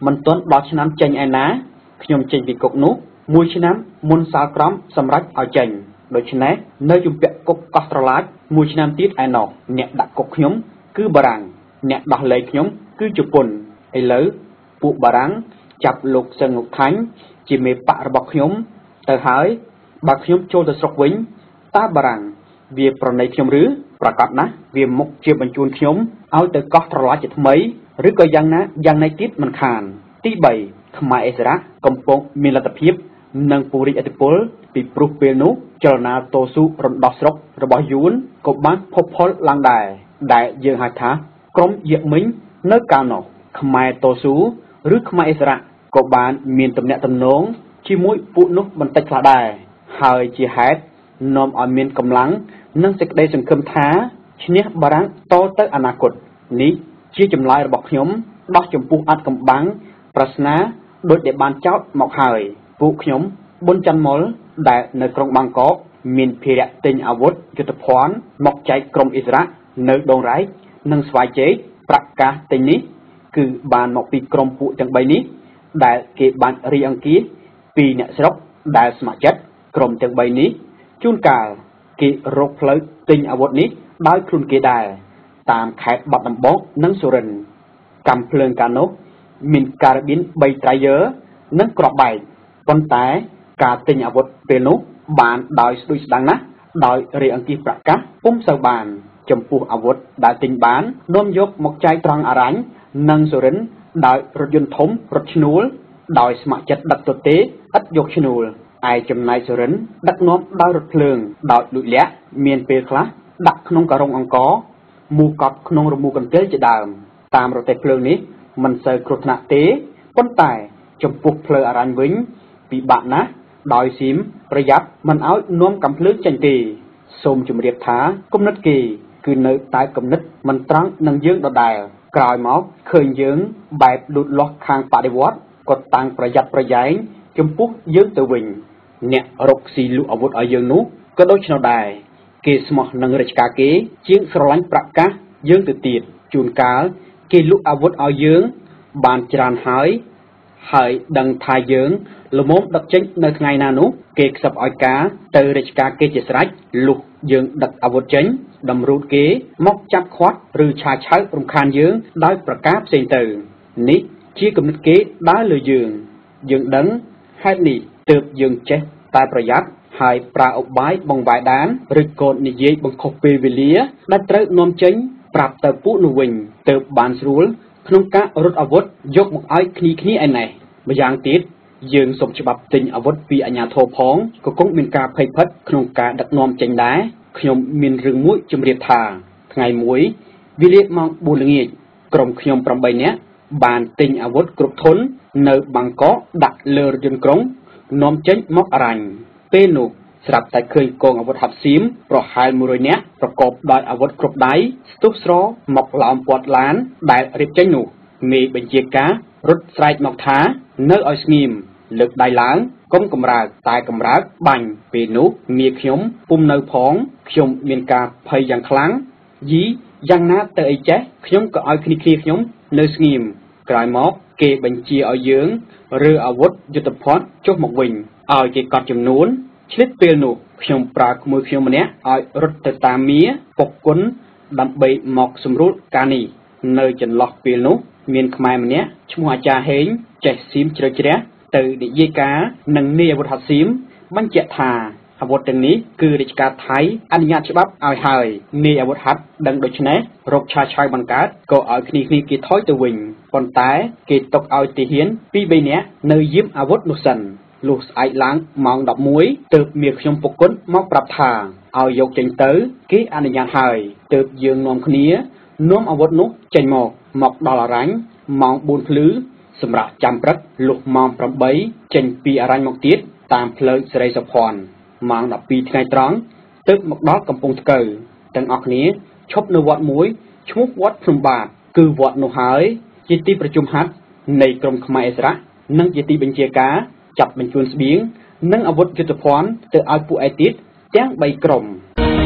មិនទាន់ដល់ឆ្នាំចេញឯណាខ្ញុំចេញពីគុកនោះមួយឆ្នាំមុនសាលក្រមសម្រាប់ឲ្យចេញដូច្នេះនៅជំពាក់គុកកោះត្រឡាចមួយឆ្នាំទៀតឯណោះអ្នកដាក់គុកខ្ញុំគឺបារាំងអ្នកដោះលែងខ្ញុំគឺជប៉ុនឥឡូវពួកបារាំងចាប់លោកសឹងងុកថាញ់ជាមេបករបស់ខ្ញុំទៅហើយបើខ្ញុំចូលទៅស្រុកវិញតើបារាំងវាប្រណីខ្ញុំឬប្រកាសណាស់វាមុខជាបញ្ជូនខ្ញុំឲ្យទៅកោះត្រឡាចជាថ្មីឬក៏យ៉ាងណាយ៉ាងណីទៀតមិនខានទីបីខ្មែរអិសរាកំពុងមានលទ្ធភាពនិងពង្រីកឥទ្ធិពលពីព្រោះពេលនោះចលនាតស៊ូរំដោះស្រុករបស់យួនក៏បានផុសផុលឡើងដែរដែលយើងហៅថាក្រុមយេមិញនៅកាលនោះខ្មែរតស៊ូឬខ្មែរអិសរាក៏បានមានទំនាក់ទំនងជាមួយពួកនោះបន្តិចខ្លះដែរហើយជាហេតុនាំឲ្យមានកម្លាំងនិងសេចក្តីសង្ឃឹមថាឈ្នះបារាំងតទៅអនាគតនេះជាចម្លើយរបស់ខ្ញុំដោះចំពោះអត្តកម្បាំងប្រស្នាដោយដែលបានចោទមកហើយពួកខ្ញុំប៊ុនច័ន្ទមុលដែលនៅក្រុងបាងកកមានភារៈទិញអាវុធយុទ្ធភ័ណ្ឌមកចែកក្រុមអិសរានៅដងរែកនិងស្វាយជែកប្រកាសទិញនេះគឺបានមកពីក្រុមពួកទាំងបីនេះដែលគេបានរីអង្គាសពីអ្នកស្រុកដែលស្ម័គ្រចិត្តក្រុមទាំងបីនេះជួនកាលគេរកផ្លូវទិញអាវុធនេះដោយខ្លួនគេដែរតាមខេត្តបាត់ដំបងនិងសុរិន្ទកាំភ្លើងកាលនោះមានការ៉ាប៊ីនបីត្រៃយើនិងគ្រាប់បែកប៉ុន្តែការទិញអាវុធពេលនោះបានដោយស្ដួយស្ដាងណាស់ដោយរីអង្គាសប្រកាសពុំសូវបានចំពោះអាវុធដែលទិញបាននាំយកមកចែកត្រង់អរញ្ញនិងសុរិន្ទដោយរថយន្តធំរថឈ្នួលដោយស្ម័គ្រចិត្តដឹកទៅទេឥតយកឈ្នួលឯចំណែកសុរិន្ទដឹកនាំដោយរថភ្លើងដោយលួចលាក់មានពេលខ្លះដាក់ក្នុងការុងអង្គរមូកប់ក្នុងរមូកន្ទេលជាដើមតាមរទេះភ្លើងនេះមិនសូវគ្រោះថ្នាក់ទេប៉ុន្តែចំពោះផ្លូវអរញ្ញវិញពិបាកណាស់ដោយស៊ីមប្រយ័ត្នមិនឲ្យនាំកំភ្លើងចេញទេសូមជម្រាបថាគំនិតគេគឺនៅតែគំនិតមិនត្រង់នឹងយើងដដែលក្រោយមកឃើញយើងបែបលូតលាស់ខាងបដិវត្តក៏តាំងប្រយ័ត្នប្រយែងចំពោះយើងទៅវិញអ្នករកស៊ីលក់អាវុធឲ្យយើងនោះក៏ដូចនោះដែរគេស្មោះនឹងរាជការគេជាងស្រឡាញ់ប្រកាសយើងទៅទៀតជួនកាលគេលក់អាវុធឲ្យយើងបានច្រើនហើយហើយដឹងថាយើងល្មមដឹកចេញនៅថ្ងៃណានោះគេខ្សឹបឲ្យការទៅរាជការគេជាស្រេចលុះយើងដឹកអាវុធចេញតម្រូតគេមកចាប់ខាត់ឬឆាឆៅរំខានយើងដោយប្រការផ្សេងទៅនេះជាគំនិតគេដើរលើយើងយើងដឹងហេតុនេះទើបយើងចេះតែប្រយ័ត្នហើយប្រើឧបាយបង្វែរដានឬក៏និយាយបង្ខុសពេលវេលាដែលត្រូវនាំចេញប្រាប់ទៅពួកនោះវិញទើបបានស្រួលក្នុងការរត់អាវុធយកមកឲ្យគ្នាគ្នាឯណេះម្យ៉ាងទៀតយើងសុំច្បាប់ទិញអាវុធពីអាជ្ញាធរផងក៏គង់មានការភ័យភិតក្នុងការដឹកនាំចេញដែរខ្ញុំមានរឿងមួយជម្រាបថាថ្ងៃមួយវេលាម៉ោងបួនល្ងាចក្រុមខ្ញុំប្រាំបីនាក់បានទិញអាវុធគ្រប់ធននៅបាងកកដាក់លើរថយន្តក្រុងនាំចេញមកអរញ្ញពេលនោះស្រាប់តែឃើញកងអាវុធហាប់សៀមប្រហែលមួយរយនាក់ប្រកបដោយអាវុធគ្រប់ដៃស្ទុះស្រមកឡោមព័ទ្ធឡានដែលរៀបចេញនោះមេបញ្ជាការរត់ស្រែកមកថានៅឲ្យស្ងៀមលើកដៃឡើងកុំកម្រើកតែកម្រើកបាញ់ពេលនោះមាខ្ញុំពុំនៅផងខ្ញុំមានការភ័យយ៉ាងខ្លាំងយីយ៉ាងណាទៅអីចេះខ្ញុំក៏ឲ្យគ្នាគ្នាខ្ញុំនៅស្ងៀមក្រោយមកគេបញ្ជាឲ្យយើងរើអាវុធយុទ្ធភ័ណ្ឌចុះមកវិញឲ្យគេកត់ចំនួនឆ្លៀតពេលនោះខ្ញុំប្រើក្មួយខ្ញុំម្នាក់ឲ្យរត់ទៅតាមមាពុកគុណដើម្បីមកសម្រួលការនេះនៅចន្លោះពេលនោះមានខ្មែរម្នាក់ឈ្មោះអាចារ្យហេងចេះសៀមជ្រៅជ្រះទៅនិយាយការនឹងនាយអាវុធហាត់សៀមបញ្ជាក់ថាអាវុធទាំងនេះគឺរាជការថៃអនុញ្ញាតច្បាប់ឲ្យហើយនាយអាវុធហាត់ដឹងដូច្នេះរកឆាឆាយបង្កើតក៏ឲ្យគ្នាគ្នាគេថយទៅវិញប៉ុន្តែគេទុកឲ្យទាហានពីរបីនាក់នៅយាមអាវុធនោះសិនលុះស្អែកឡើងម៉ោងដប់មួយទើបមាខ្ញុំពុកគុណមកប្រាប់ថាឲ្យយកចេញទៅគេអនុញ្ញាតហើយទើបយើងនាំគ្នានាំអាវុធនោះចេញមកមកដល់អរញ្ញម៉ោងបួនភ្លឺសម្រាប់ចាំព្រឹកលុះម៉ោងប្រាំបីចេញពីអរញ្ញមកទៀតតាមផ្លូវសេរីសុភ័ណ្ឌម៉ោងដប់ពីរថ្ងៃត្រង់ទើបមកដល់កំពង់ថ្កូវទាំងអស់គ្នាឈប់នៅវត្តមួយឈ្មោះវត្តភ្នំបាទគឺវត្តនោះហើយជាទីប្រជុំហាត់នៃក្រុមខ្មែរអិសរានិងជាទីបញ្ជាការចាប់បញ្ជូនស្បៀងនិងអាវុធយុទ្ធភ័ណ្ឌទៅឲ្យពួកឯទៀតទាំងបីក្រុម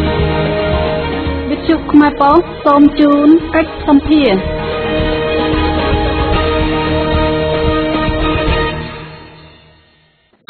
វិទ្យុខ្មែរប៉ុស្តិ៍សូមជូនកិច្ចសម្ភារ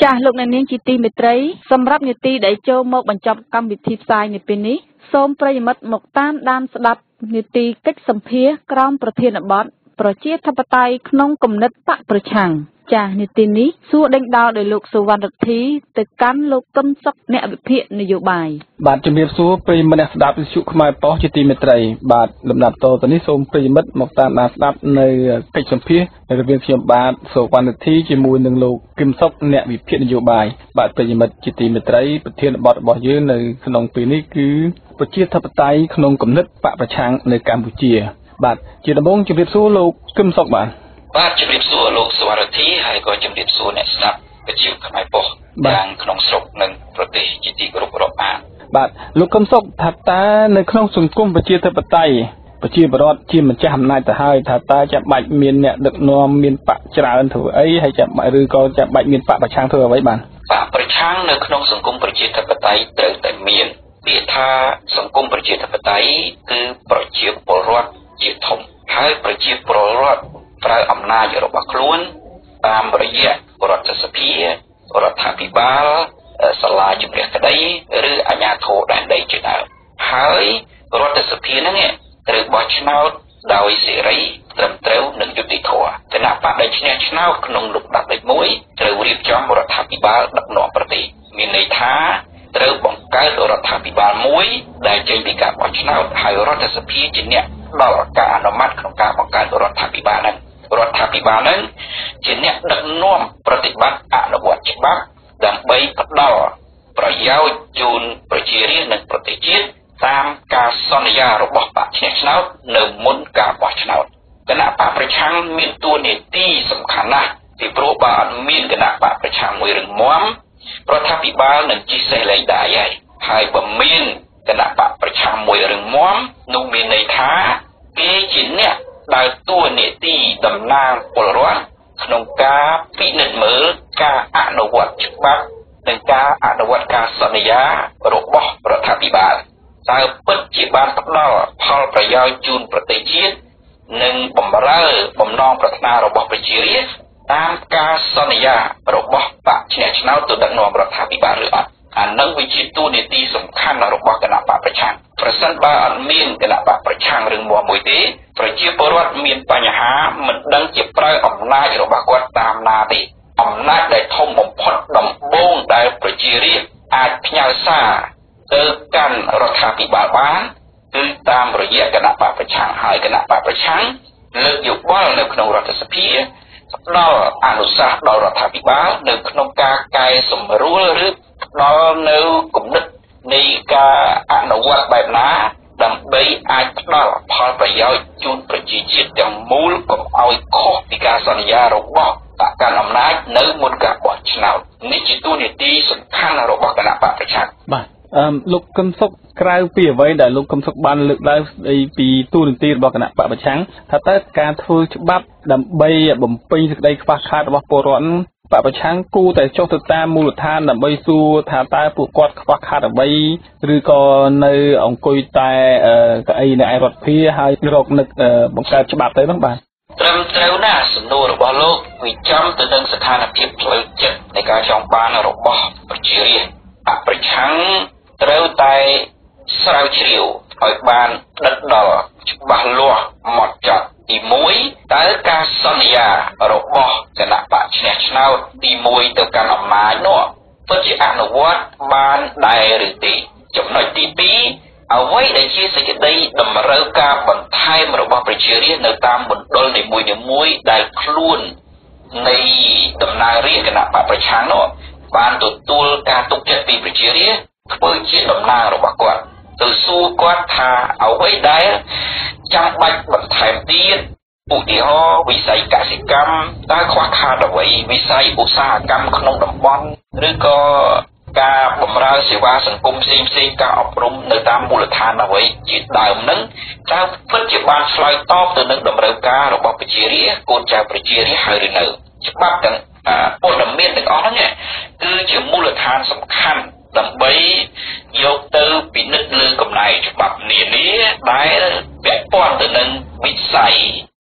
ចាស់លោកអ្នកនាងជាទីមេត្រីសម្រាប់នីតិដែលចូលមកបញ្ចប់កម្មវិធីផ្សាយនៅពេលនេះសូមប្រិយមិត្តមកតាមដានស្ដាប់នីតិកិច្ចសម្ភារក្រោមប្រធានបទប្រជាធិបតេយ្យក្នុងគំនិតបកប្រឆាំងចាស់នីតិនេះសួរដេញដោលដោយលោកសុវណ្ណរិទ្ធីទៅកាន់លោកកឹមសុខអ្នកវិភាគនយោបាយបាទជំរាបសួរប្រិយមិត្តអ្នកស្ដាប់វិទ្យុខ្មែរប៉ុស្តិ៍ជាទីមេត្រីបាទលំដាប់តទៅនេះសូមប្រិយមិត្តមកតាមដានស្ដាប់នៅកិច្ចសម្ភាររវាងខ្ញុំបាទសុវណ្ណរិទ្ធីជាមួយនឹងលោកកឹមសុខអ្នកវិភាគនយោបាយបាទប្រិយមិត្តជាទីមេត្រីប្រធានបទរបស់យើងនៅក្នុងពេលនេះគឺប្រជាធិបតេយ្យក្នុងគំនិតបកប្រឆាំងនៅកម្ពុជាបាទជាដំបូងជំរាបសួរលោកកឹមសុខបាទបាទជំរាបសួរលោកសុវណ្ណរិទ្ធីហើយក៏ជំរាបសួរអ្នកស្ដាប់វិទ្យុខ្មែរប៉ុស្តិ៍ទាំងក្នុងស្រុកនិងប្រទេសជាទីគោរពរាប់អានបាទលោកកឹមសុខថាតើនៅក្នុងសង្គមប្រជាធិបតេយ្យប្រជាពលរដ្ឋជាម្ចាស់អំណាចទៅហើយថាតើចាំបាច់មានអ្នកដឹកនាំមានបកច្រើនធ្វើអីហើយចាំបាច់ឬក៏ចាំបាច់មានបកប្រឆាំងធ្វើអ្វីបាទបកប្រឆាំងនៅក្នុងសង្គមប្រជាធិបតេយ្យត្រូវតែមានពាក្យថាសង្គមប្រជាធិបតេយ្យគឺប្រជាពលរដ្ឋជាធំហើយប្រជាពលរដ្ឋប្រើអំណាចរបស់ខ្លួនតាមរយៈរដ្ឋសភារដ្ឋាភិបាលសាលាជំនះក្តីឬអាជ្ញាធរដែនដីជាដើមហើយរដ្ឋសភាហ្នឹងត្រូវបោះឆ្នោតដោយសេរីត្រឹមត្រូវនិងយុត្តិធម៌គណៈបកដែលឈ្នះឆ្នោតក្នុងលំដាប់លេខមួយត្រូវរៀបចំរដ្ឋាភិបាលដឹកនាំប្រទេសមានន័យថាត្រូវបង្កើតរដ្ឋាភិបាលមួយដែលចេញពីការបោះឆ្នោតហើយរដ្ឋសភាជាអ្នកដល់ការអនុម័តក្នុងការបង្កើតរដ្ឋាភិបាលហ្នឹងរដ្ឋាភិបាលហ្នឹងជាអ្នកដឹកនាំប្រតិបត្តិអនុវត្តច្បាប់ដើម្បីផ្ដល់ប្រយោជន៍ជូនប្រជារាស្ត្រនិងប្រទេសជាតិតាមការសន្យារបស់បកឈ្នះឆ្នោតនៅមុនការបោះឆ្នោតគណៈបកប្រឆាំងមានតួនាទីសំខាន់ណាស់ពីព្រោះបើអត់មានគណៈបកប្រឆាំងមួយរឹងមាំរដ្ឋាភិបាលនឹងជិះសេះលែងដាយហើយហើយបើមានគណៈបកប្រឆាំងមួយរឹងមាំនោះមានន័យថាគេជាអ្នកដើរតួនាទីតំណាងពលរដ្ឋក្នុងការពិនិត្យមើលការអនុវត្តច្បាប់និងការអនុវត្តការសន្យារបស់រដ្ឋាភិបាលតើពិតជាបានផ្ដល់ផលប្រយោជន៍ជូនប្រទេសជាតិនិងបម្រើបំណងប្រាថ្នារបស់ប្រជារាស្ត្រតាមការសន្យារបស់បកឈ្នះឆ្នោតទៅដឹកនាំរដ្ឋាភិបាលឬអត់អានឹងវាជាតួនាទីសំខាន់របស់គណៈបកប្រឆាំងប្រសិនបើអត់មានគណៈបកប្រឆាំងរឿងមួយមួយទេប្រជាពលរដ្ឋមានបញ្ហាមិនដឹងជាប្រើអំណាចរបស់គាត់តាមណាទេអំណាចដែលធំបំផុតដំបូងដែលប្រជារាស្ត្រអាចផ្ញើសារទៅកាន់រដ្ឋាភិបាលបានគឺតាមរយៈគណៈបកប្រឆាំងហើយគណៈបកប្រឆាំងលើកយោបល់នៅក្នុងរដ្ឋសភាផ្ដល់អនុសាសន៍ដល់រដ្ឋាភិបាលនៅក្នុងការកែសម្រួលឬផ្ដល់នៅគំនិតនៃការអនុវត្តបែបណាដើម្បីអាចផ្ដល់ផលប្រយោជន៍ជូនប្រជាជាតិទាំងមូលកុំឲ្យខុសពីការសន្យារបស់បកកាន់អំណាចនៅមុនការបោះឆ្នោតនេះជាតួនាទីសំខាន់របស់គណៈបកប្រឆាំងបាទអឺលោកកឹមសុខក្រៅពីអ្វីដែលលោកកឹមសុខបានលើកឡើងស្ដីពីតួនាទីរបស់គណៈបកប្រឆាំងថាតើការធ្វើច្បាប់ដើម្បីបំពេញសេចក្តីខ្វះខាតរបស់ពលរដ្ឋបកប្រឆាំងគូតែចុះទៅតាមមូលដ្ឋានដើម្បីសួរថាតើពួកគាត់ខ្វះខាតអ្វីឬក៏នៅអង្គុយតែកៅអីនៅឯរដ្ឋាភិបាលហើយរកនឹកបង្កើតច្បាប់ទៅនោះបាទត្រឹមត្រូវណាស់សំណួររបស់លោកវាចំទៅនឹងស្ថានភាពផ្លូវចិត្តនៃការចង់បានរបស់ប្រជារាស្ត្របកប្រឆាំងត្រូវតែស្រាវជ្រាវឲ្យបានដិតដល់ច្បាស់លាស់ហ្មត់ចត់ទីមួយតើការសន្យារបស់គណៈបកឈ្នះឆ្នោតទីមួយទៅកាន់អំណាចនោះពិតជាអនុវត្តបានដែរឬទេចំណុចទីពីរអ្វីដែលជាសេចក្តីតម្រូវការបន្ថែមរបស់ប្រជារាស្ត្រនៅតាមមណ្ឌលនីមួយៗដែលខ្លួននៃដំណើររាជគណៈបកប្រឆាំងនោះបានទទួលការទុកចិត្តពីប្រជារាស្ត្រធ្វើជាតំណាងរបស់គាត់ទៅសួរគាត់ថាអ្វីដែលចាំបាច់បន្ថែមទៀតឧទាហរណ៍វិស័យកសិកម្មតើខ្វះខាតអ្វីវិស័យឧស្សាហកម្មក្នុងតំបន់ឬក៏ការបម្រើសេវាសង្គមផ្សេងផ្សេងការអប់រំនៅតាមមូលដ្ឋានអ្វីជាដើមហ្នឹងតើពិតជាបានឆ្លើយតបទៅនឹងតម្រូវការរបស់ប្រជារាស្ត្រកូនចៅប្រជារាស្ត្រហើយឬនៅច្បាប់ទាំងព័ត៌មានទាំងអស់ហ្នឹងគឺជាមូលដ្ឋានសំខាន់ដើម្បីយកទៅពិនិត្យលើកំណែច្បាប់នានាដែលពាក់ព័ន្ធទៅនឹងវិស័យ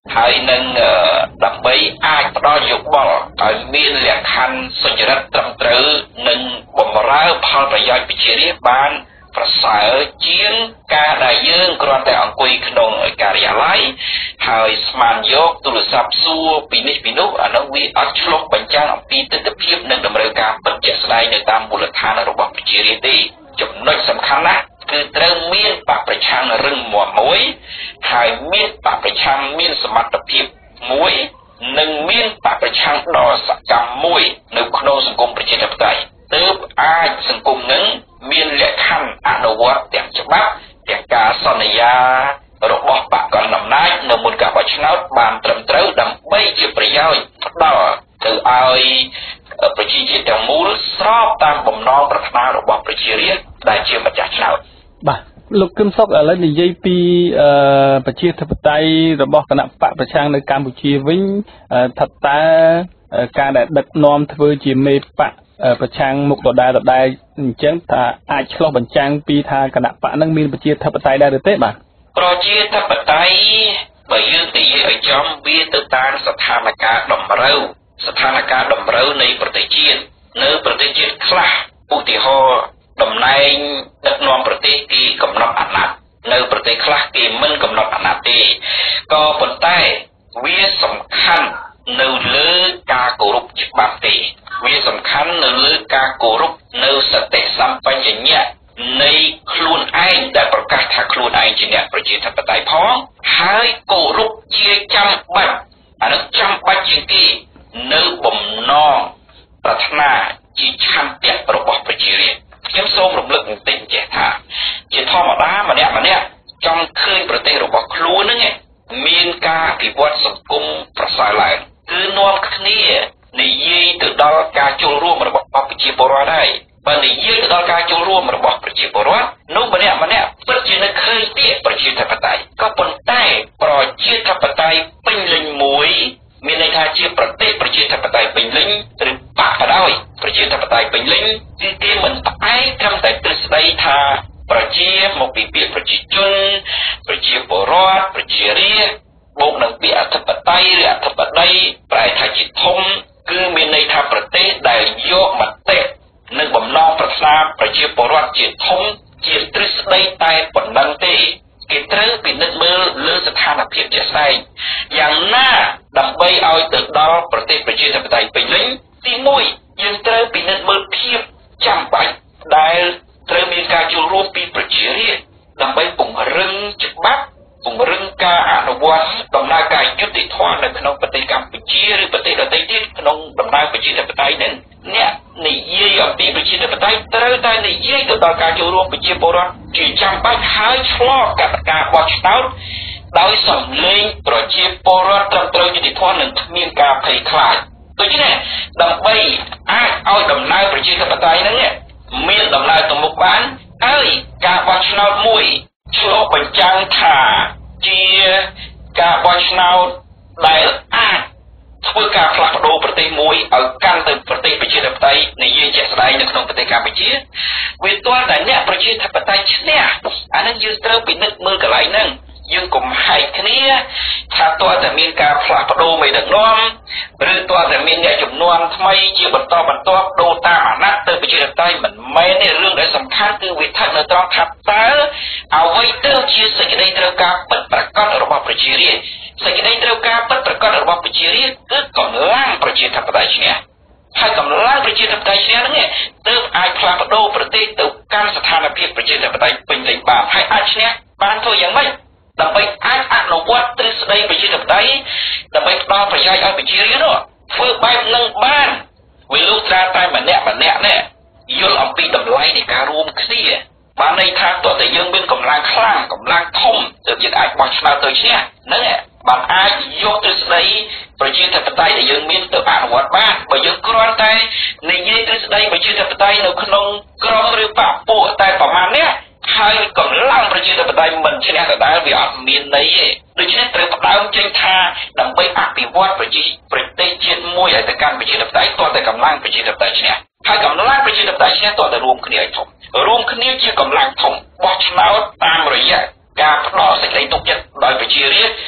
ហើយនឹងដើម្បីអាចផ្ដល់យោបល់ឲ្យមានលក្ខខណ្ឌសុចរិតត្រឹមត្រូវនិងបម្រើផលប្រយោជន៍ប្រជារាស្ត្របានប្រសើរជាងការដែលយើងគ្រាន់តែអង្គុយក្នុងការិយាល័យហើយស្មានយកទូរស័ព្ទសួរពីនេះពីនោះអានោះវាអត់ឆ្លុះបញ្ចាំងអំពីទស្សនវិជ្ជានិងតម្រូវការពិតជាក់ស្ដែងនៅតាមមូលដ្ឋានរបស់ប្រជារាស្ត្រទេចំណុចសំខាន់ណាស់គឺត្រូវមានបកប្រឆាំងរឹងមាំមួយហើយមានបកប្រឆាំងមានសមត្ថភាពមួយនិងមានបកប្រឆាំងដ៏សកម្មមួយនៅក្នុងសង្គមប្រជាធិបតេយ្យទើបអាចសង្គមនឹងមានលក្ខខណ្ឌអនុវត្តទាំងច្បាប់ទាំងការសន្យារបស់បកកណ្ដាលអំណាចនៅមុនការបោះឆ្នោតបានត្រឹមត្រូវដើម្បីជាប្រយោជន៍ផ្ដល់ទៅឲ្យប្រជាជាតិទាំងមូលស្របតាមបំណងប្រាថ្នារបស់ប្រជារាស្ត្រដែលជាម្ចាស់ឆ្នោតបាទលោកគឹមសុខឥឡូវនិយាយពីប្រជាធិបតេយ្យរបស់គណៈបកប្រឆាំងនៅកម្ពុជាវិញថាតើការដែលដឹកនាំធ្វើជាមេបកប្រឆាំងមុខដដែលដដែលអញ្ចឹងថាអាចឆ្លុះបញ្ចាំងពីថាគណៈបកនឹងមានប្រជាធិបតេយ្យដែរឬទេបាទប្រជាធិបតេយ្យបើយើងនិយាយឲ្យចំវាទៅតាមស្ថានភាពតម្រូវស្ថានភាពតម្រូវនៃប្រទេសជាតិនៅប្រទេសជាតិខ្លះឧទាហរណ៍តំណែងដឹកនាំប្រទេសគេកំណត់អាណត្តិនៅប្រទេសខ្លះគេមិនកំណត់អាណត្តិទេក៏ប៉ុន្តែវាសំខាន់នៅលើការគោរពច្បាប់ទេវាសំខាន់នៅលើការគោរពនៅសតិសម្បញ្ញៈនៃខ្លួនឯងដែលប្រកាសថាខ្លួនឯងជាអ្នកប្រជាធិបតេយ្យផងហើយគោរពជាចាំបាច់អានោះចាំបាច់ជាងគេនៅបំណងប្រាថ្នាជាឆន្ទៈរបស់ប្រជារាស្ត្រខ្ញុំសូមរំលឹកបន្តិចចេះថាជាធម្មតាម្នាក់ម្នាក់ចង់ឃើញប្រទេសរបស់ខ្លួនហ្នឹងមានការអភិវឌ្ឍសង្គមប្រសើរឡើងគឺនាំគ្នានិយាយទៅដល់ការចូលរួមរបស់ប្រជាពលរដ្ឋហើយបើនិយាយទៅដល់ការចូលរួមរបស់ប្រជាពលរដ្ឋនោះម្នាក់ម្នាក់ពិតជានឹកឃើញពាក្យប្រជាធិបតេយ្យក៏ប៉ុន្តែប្រជាធិបតេយ្យពេញលេញមួយមានន័យថាជាប្រទេសប្រជាធិបតេយ្យពេញលេញឬបកក៏ដោយប្រជាធិបតេយ្យពេញលេញគឺគេមិនផ្អែកត្រឹមតែទ្រឹស្ដីថាប្រជាមកពីពាក្យប្រជាជនប្រជាពលរដ្ឋប្រជារាស្ត្របូកនឹងពាក្យអធិបតេយ្យឬអធិបតីប្រែថាជាធំគឺមានន័យថាប្រទេសដែលយកមតិនិងបំណងប្រាថ្នាប្រជាពលរដ្ឋជាធំជាទ្រឹស្ដីតែប៉ុណ្ណឹងទេគេត្រូវពិនិត្យមើលលើស្ថានភាពជាក់ស្ដែងយ៉ាងណាដើម្បីឲ្យទៅដល់ប្រទេសប្រជាធិបតេយ្យពេញលេញទីមួយយើងត្រូវពិនិត្យមើលភាពចាំបាច់ដែលត្រូវមានការចូលរួមពីប្រជារាស្ត្រដើម្បីពង្រឹងច្បាប់ពង្រឹងការអនុវត្តដំណើរការយុត្តិធម៌នៅក្នុងប្រទេសកម្ពុជាឬប្រទេសដទៃទៀតក្នុងដំណើរប្រជាធិបតេយ្យនេះអ្នកនិយាយអំពីប្រជាធិបតេយ្យត្រូវតែនិយាយទៅដល់ការចូលរួមប្រជាពលរដ្ឋជាចាំបាច់ហើយឆ្លងកាត់ការបោះឆ្នោតដោយសំឡេងប្រជាពលរដ្ឋត្រឹមត្រូវយុត្តិធម៌និងគ្មានការភ័យខ្លាចដូច្នេះដើម្បីអាចឲ្យដំណើរប្រជាធិបតេយ្យហ្នឹងមានដំណើរទៅមុខបានហើយការបោះឆ្នោតមួយឆ្លុះបញ្ចាំងថាជាការបោះឆ្នោតដែលអាចធ្វើការផ្លាស់ប្ដូរប្រទេសមួយឲ្យកាន់ទៅប្រទេសប្រជាធិបតេយ្យនិយាយជាក់ស្ដែងនៅក្នុងប្រទេសកម្ពុជាវាទាល់តែអ្នកប្រជាធិបតេយ្យឈ្នះអានឹងយើងត្រូវពិនិត្យមើលកន្លែងហ្នឹងយើងកុំហែកគ្នាថាទាល់តែមានការផ្លាស់ប្ដូរមេដឹកនាំឬទាល់តែមានអ្នកចំនួនថ្មីជាបន្តបន្ទាប់ដូរតាមអាណត្តិទៅប្រជាធិបតេយ្យមិនមែនទេរឿងដែលសំខាន់គឺវាស្ថិតនៅត្រង់ថាតើអ្វីទៅជាសេចក្តីត្រូវការពិតប្រាកដរបស់ប្រជារាស្ត្រសេចក្តីត្រូវការពិតប្រាកដរបស់ប្រជារាស្ត្រគឺកម្លាំងប្រជាធិបតេយ្យឈ្នះហើយកម្លាំងប្រជាធិបតេយ្យឈ្នះហ្នឹងទើបអាចផ្លាស់ប្ដូរប្រទេសទៅកាន់ស្ថានភាពប្រជាធិបតេយ្យពេញលេញបានហើយអាចឈ្នះបានធ្វើយ៉ាងម៉េចដើម្បីអាចអនុវត្តទ្រឹស្ដីប្រជាធិបតេយ្យដើម្បីផ្ដល់ប្រយោជន៍ឲ្យប្រជារាស្ត្រនោះធ្វើបែបនឹងបានវាលុះត្រាតែម្នាក់ម្នាក់នេះយល់អំពីតម្លៃនៃការរួមគ្នាបានន័យថាតើតើយើងមានកម្លាំងខ្លាំងកម្លាំងធំទើបយើងអាចបោះឆ្នោតទៅឈ្នះហ្នឹងបានអាចយកទ្រឹស្ដីប្រជាធិបតេយ្យដែលយើងមានទៅអនុវត្តបានបើយើងគ្រាន់តែនិយាយទ្រឹស្ដីប្រជាធិបតេយ្យនៅក្នុងក្រុមឬបកពួកតែប្រមាណនេះហើយកម្លាំងប្រជាធិបតេយ្យមិនឈ្នះដដែលវាអត់មានន័យទេដូច្នេះត្រូវផ្ដើមចេញថាដើម្បីអភិវឌ្ឍប្រជាប្រទេសជាតិមួយឲ្យទៅកាន់ប្រជាធិបតេយ្យទាល់តែកម្លាំងប្រជាធិបតេយ្យឈ្នះហើយកម្លាំងប្រជាធិបតេយ្យឈ្នះទាល់តែរួមគ្នាឲ្យធំរួមគ្នាជាកម្លាំងធំបោះឆ្នោតតាមរយៈការផ្ដល់សេចក្តីទុកចិត្តដោយប្រជារាស្ត្រត្រឹមត្រូវ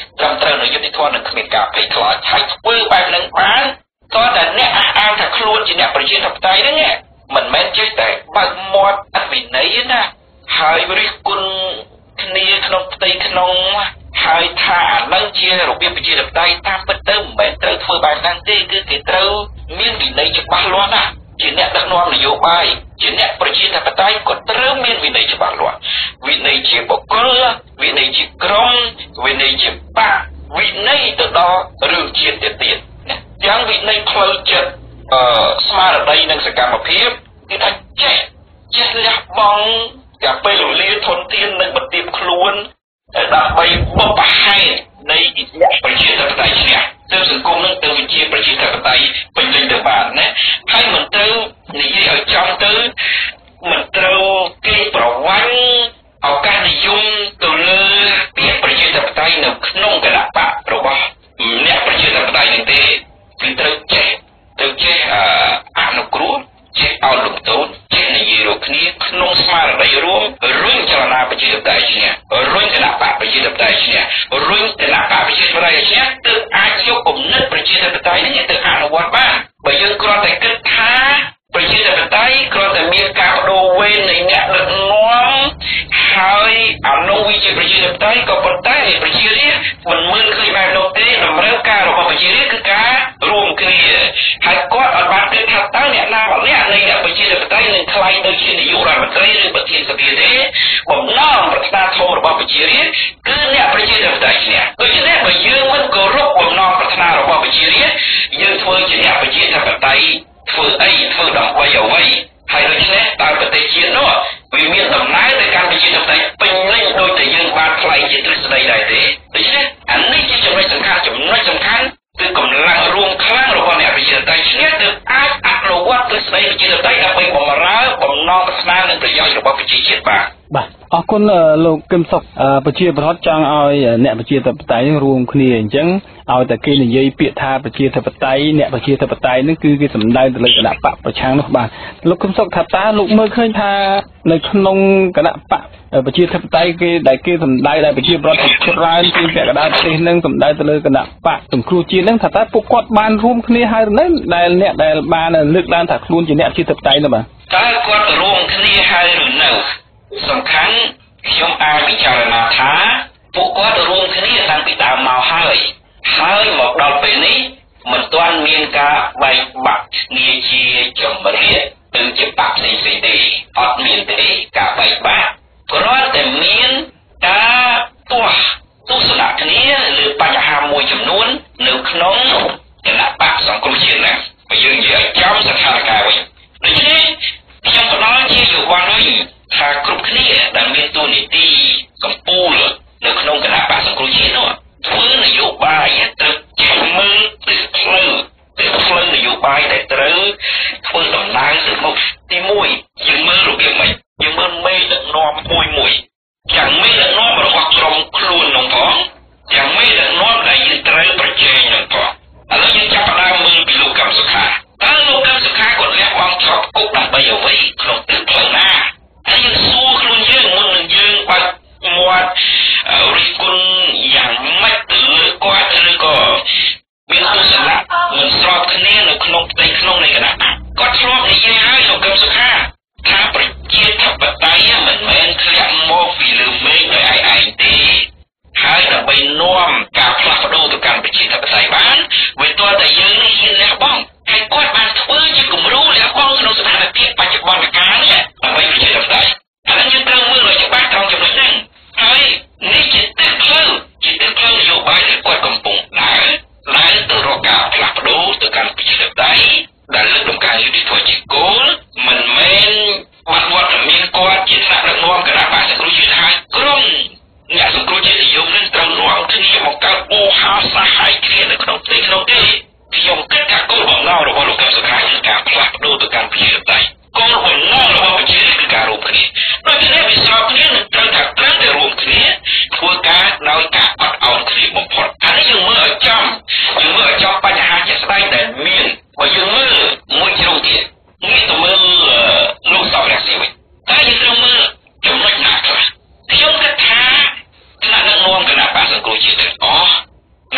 ត្រូវនៅយុត្តិធម៌និងគ្មានការភ័យខ្លាចហើយធ្វើបែបហ្នឹងបានតើតែអ្នកអះអាងថាខ្លួនជាអ្នកប្រជាធិបតេយ្យហ្នឹងមិនមែនចេះតែបើកមាត់អវិន័យណាហើយរិះគន់គ្នាក្នុងផ្ទៃក្នុងហើយថាអានឹងជារបៀបប្រជាធិបតេយ្យតាមពិតទៅមិនមែនត្រូវធ្វើបែបហ្នឹងទេគឺគេត្រូវមានវិន័យច្បាស់លាស់ណាជាអ្នកដឹកនាំនយោបាយជាអ្នកប្រជាធិបតេយ្យក៏ត្រូវមានវិន័យច្បាស់លាស់វិន័យជាបុគ្គលវិន័យជាក្រុមវិន័យជាបកវិន័យទៅដល់រឿងជាតិទៅទៀតយ៉ាងវិន័យផ្លូវចិត្តអឺស្មារតីនិងសកម្មភាពគឺថាចេះចេះលះបង់កាពេលវេលាធនធាននិងបន្ទាបខ្លួនដើម្បីបបផែននៃប្រជាធិបតេយ្យឈ្នះទើបសង្គមនឹងទៅវិជាប្រជាធិបតេយ្យពេញលេញទៅបានណាហើយមិនត្រូវនិយាយឲ្យចំទៅមិនត្រូវគេប្រវាញ់ឱកាសនិយមទៅលើពាក្យប្រជាធិបតេយ្យនៅក្នុងគណៈបករបស់អ្នកប្រជាធិបតេយ្យនេះទេគឺត្រូវចេះត្រូវចេះអនុគ្រោះចេះឲ្យលំទោនចេះនិយាយរកគ្នាក្នុងស្មារតីរួមរុញចលនាប្រជាធិបតេយ្យឈ្នះរុញគណៈបកប្រជាធិបតេយ្យឈ្នះរុញគណៈបកប្រជាធិបតេយ្យឈ្នះទើបអាចយកគំនិតប្រជាធិបតេយ្យនេះទៅអនុវត្តបានបើយើងគ្រាន់តែគិតថាប្រជាធិបតេយ្យគ្រាន់តែមានការបដូរវេននៃអ្នកដឹកនាំហើយអានោះវាជាប្រជាធិបតេយ្យក៏ប៉ុន្តែប្រជារាស្ត្រមិនមើលឃើញបែបនោះទេតម្រូវការរបស់ប្រជារាស្ត្រគឺការរួមគ្នាហើយគាត់អត់បានគិតថាតើអ្នកណាម្នាក់នៃអ្នកប្រជាធិបតេយ្យនឹងខ្លាយទៅជានាយករដ្ឋមន្ត្រីឬប្រធានសភាទេបំណងប្រាថ្នាធំរបស់ប្រជារាស្ត្រគឺអ្នកប្រជាធិបតេយ្យឈ្នះដូច្នេះបើយើងមិនគោរពបំណងប្រាថ្នារបស់ប្រជារាស្ត្រយើងធ្វើជាអ្នកប្រជាធិបតេយ្យធ្វើអីធ្វើដើម្បីអ្វីហើយដូច្នេះតើប្រទេសជាតិនោះវាមានដំណើរទៅកាន់ប្រជាធិបតេយ្យពេញលេញដោយតែយើងបានខ្លាយជាទ្រឹស្ដីដែរទេដូច្នេះអានេះជាចំណុចសំខាន់ចំណុចសំខាន់គឺកម្លាំងរួមខ្លាំងរបស់អ្នកប្រជាធិបតេយ្យឈ្នះទើបអាចអនុវត្តទ្រឹស្ដីប្រជាធិបតេយ្យដើម្បីបម្រើបំណងប្រាថ្នានិងប្រយោជន៍របស់ប្រជាជាតិបាទបាទអរគុណលោកគឹមសុខប្រជាប្រដ្ឋចង់ឲ្យអ្នកប្រជាធិបតេយ្យរួមគ្នាអញ្ចឹងឲ្យតែគេនិយាយពាក្យថាប្រជាធិបតេយ្យអ្នកប្រជាធិបតេយ្យហ្នឹងគឺគេសម្ដៅទៅលើគណៈបកប្រឆាំងនោះបាទលោកគឹមសុខថាតើលោកមើលឃើញថានៅក្នុងគណៈបកប្រជាធិបតេយ្យគេដែលគេសម្ដៅដែលប្រជាប្រដ្ឋច្រើនជាពាក់កណ្ដាលប្រទេសហ្នឹងសម្ដៅទៅលើគណៈបកសង្គ្រោះជាតិហ្នឹងថាតើពួកគាត់បានរួមគ្នាហើយឬនៅដែលអ្នកដែលបានលើកឡើងថាខ្លួនជាអ្នកប្រជាធិបតេយ្យនោះបាទតើគាត់រួមគ្នាហើយឬនៅសំខាន់ខ្ញុំអាចពិចារណាថាពួកគាត់រួមគ្នាតាំងពីដើមមកហើយហើយមកដល់ពេលនេះមិនទាន់មានការបែកបាក់គ្នាជាចម្រៀកទៅជាបកផ្សេងៗទេអត់មានទេការបែកបាក់គ្រាន់តែមានការទាស់ទស្សនៈគ្នាលើបញ្ហាមួយចំនួននៅក្នុងគណៈបកសង្គ្រោះជាតិណាបើយើងនិយាយចំស្ថានភាពវិញដូច្នេះខ្ញុំផ្ដល់ជាយោបល់វិញថាគ្រប់គ្នាដែលមានតួនាទីកម្ពុជានៅក្នុងគណៈបកសង្គ្រោះជាតិនោះធ្វើនយោបាយត្រូវចេះមើលទិសផ្លូវទិសផ្លូវនយោបាយដែលត្រូវធ្វើដំណើរទៅមុខទីមួយយើងមើលរបៀបម៉េចយើងមើលមេដឹកនាំមួយមួយយ៉ាងមេដឹកនាំរបស់ក្រុមខ្លួននោះផងយ៉ាងមេដឹកនាំដែលយើងត្រូវប្រជែងនឹងផងឥឡូវយើងចាប់ផ្ដើមមើលពីលោកកឹមសុខាតើលោកកឹមសុខាគាត់លះបង់ជាប់គុកដើម្បីអ្វីក្នុងទិសផ្លូវណាហើយយើងសួរខ្លួនយើងមុននឹងយើងបើកមាត់រិះគន់យ៉ាងម៉េចទៅលើគាត់ឬក៏មានទស្សនៈមិនស្របគ្នានៅក្នុងផ្ទៃក្នុងនៃគណៈបកគាត់ធ្លាប់និយាយហើយលោកកឹមសុខាថាប្រជាធិបតេយ្យមិនមែនធ្លាក់មកពីលើមេឃដោយឯងទេហើយដើម្បីនាំការផ្លាស់ប្ដូរទៅកាន់ប្រជាធិបតេយ្យបានវាទាល់តែយើងនេះហ៊ានលះបង់ហើយគាត់បានធ្វើជាគំរូលះបង់ក្នុងស្ថានភាពបច្ចុប្បន្នកាលនេះដើម្បីប្រជាធិបតេយ្យហើយយើងត្រូវមើលឲ្យច្បាស់ត្រង់ចំណុចហ្នឹងហើយនេះជាទិសផ្លូវជាទិសផ្លូវនយោបាយដែលគាត់កំពុងដើរឡើងទៅរកការផ្លាស់ប្ដូរទៅកាន់ប្រជាធិបតេយ្យដែលលើកដំកើងយុត្តិធម៌ជាគោលមិនមែនវត្តវត្តមានគាត់ជាថ្នាក់ដឹកនាំគណៈបកសង្គ្រោះជាតិហើយក្រុមអ្នកសង្គ្រោះជាតិនិយមនឹងត្រូវនាំគ្នាបង្កើតអូហារសាហាយគ្នានៅក្នុងផ្ទៃក្នុងទេខ្ញុំគិតថាគោលបំណងរបស់លោកកឹមសុខាគឺការផ្លាស់ប្ដូរទៅកាន់ប្រជាធិបតេយ្យគោលបំណងរបស់ប្រជារាស្ត្រគឺការរួមគ្នាដូច្នេះវាស្របគ្នានឹងត្រូវថាត្រូវតែរួមគ្នាធ្វើការដោយការអត់ឱនគ្នាបំផុតហើយយើងមើលឲ្យចំយើងមើលឲ្យចំបញ្ហាជាក់ស្ដែងដែលមានបើយើងមើលមួយជ្រុងទៀតងាកទៅមើលលោកសវរៈស៊ីវិញតែយើងត្រូវមើលចំណុចណាខ្លះខ្ញុំគិតថាថ្នាក់ដឹកនាំគណៈបកសង្គ្រោះជាតិទាំងអស់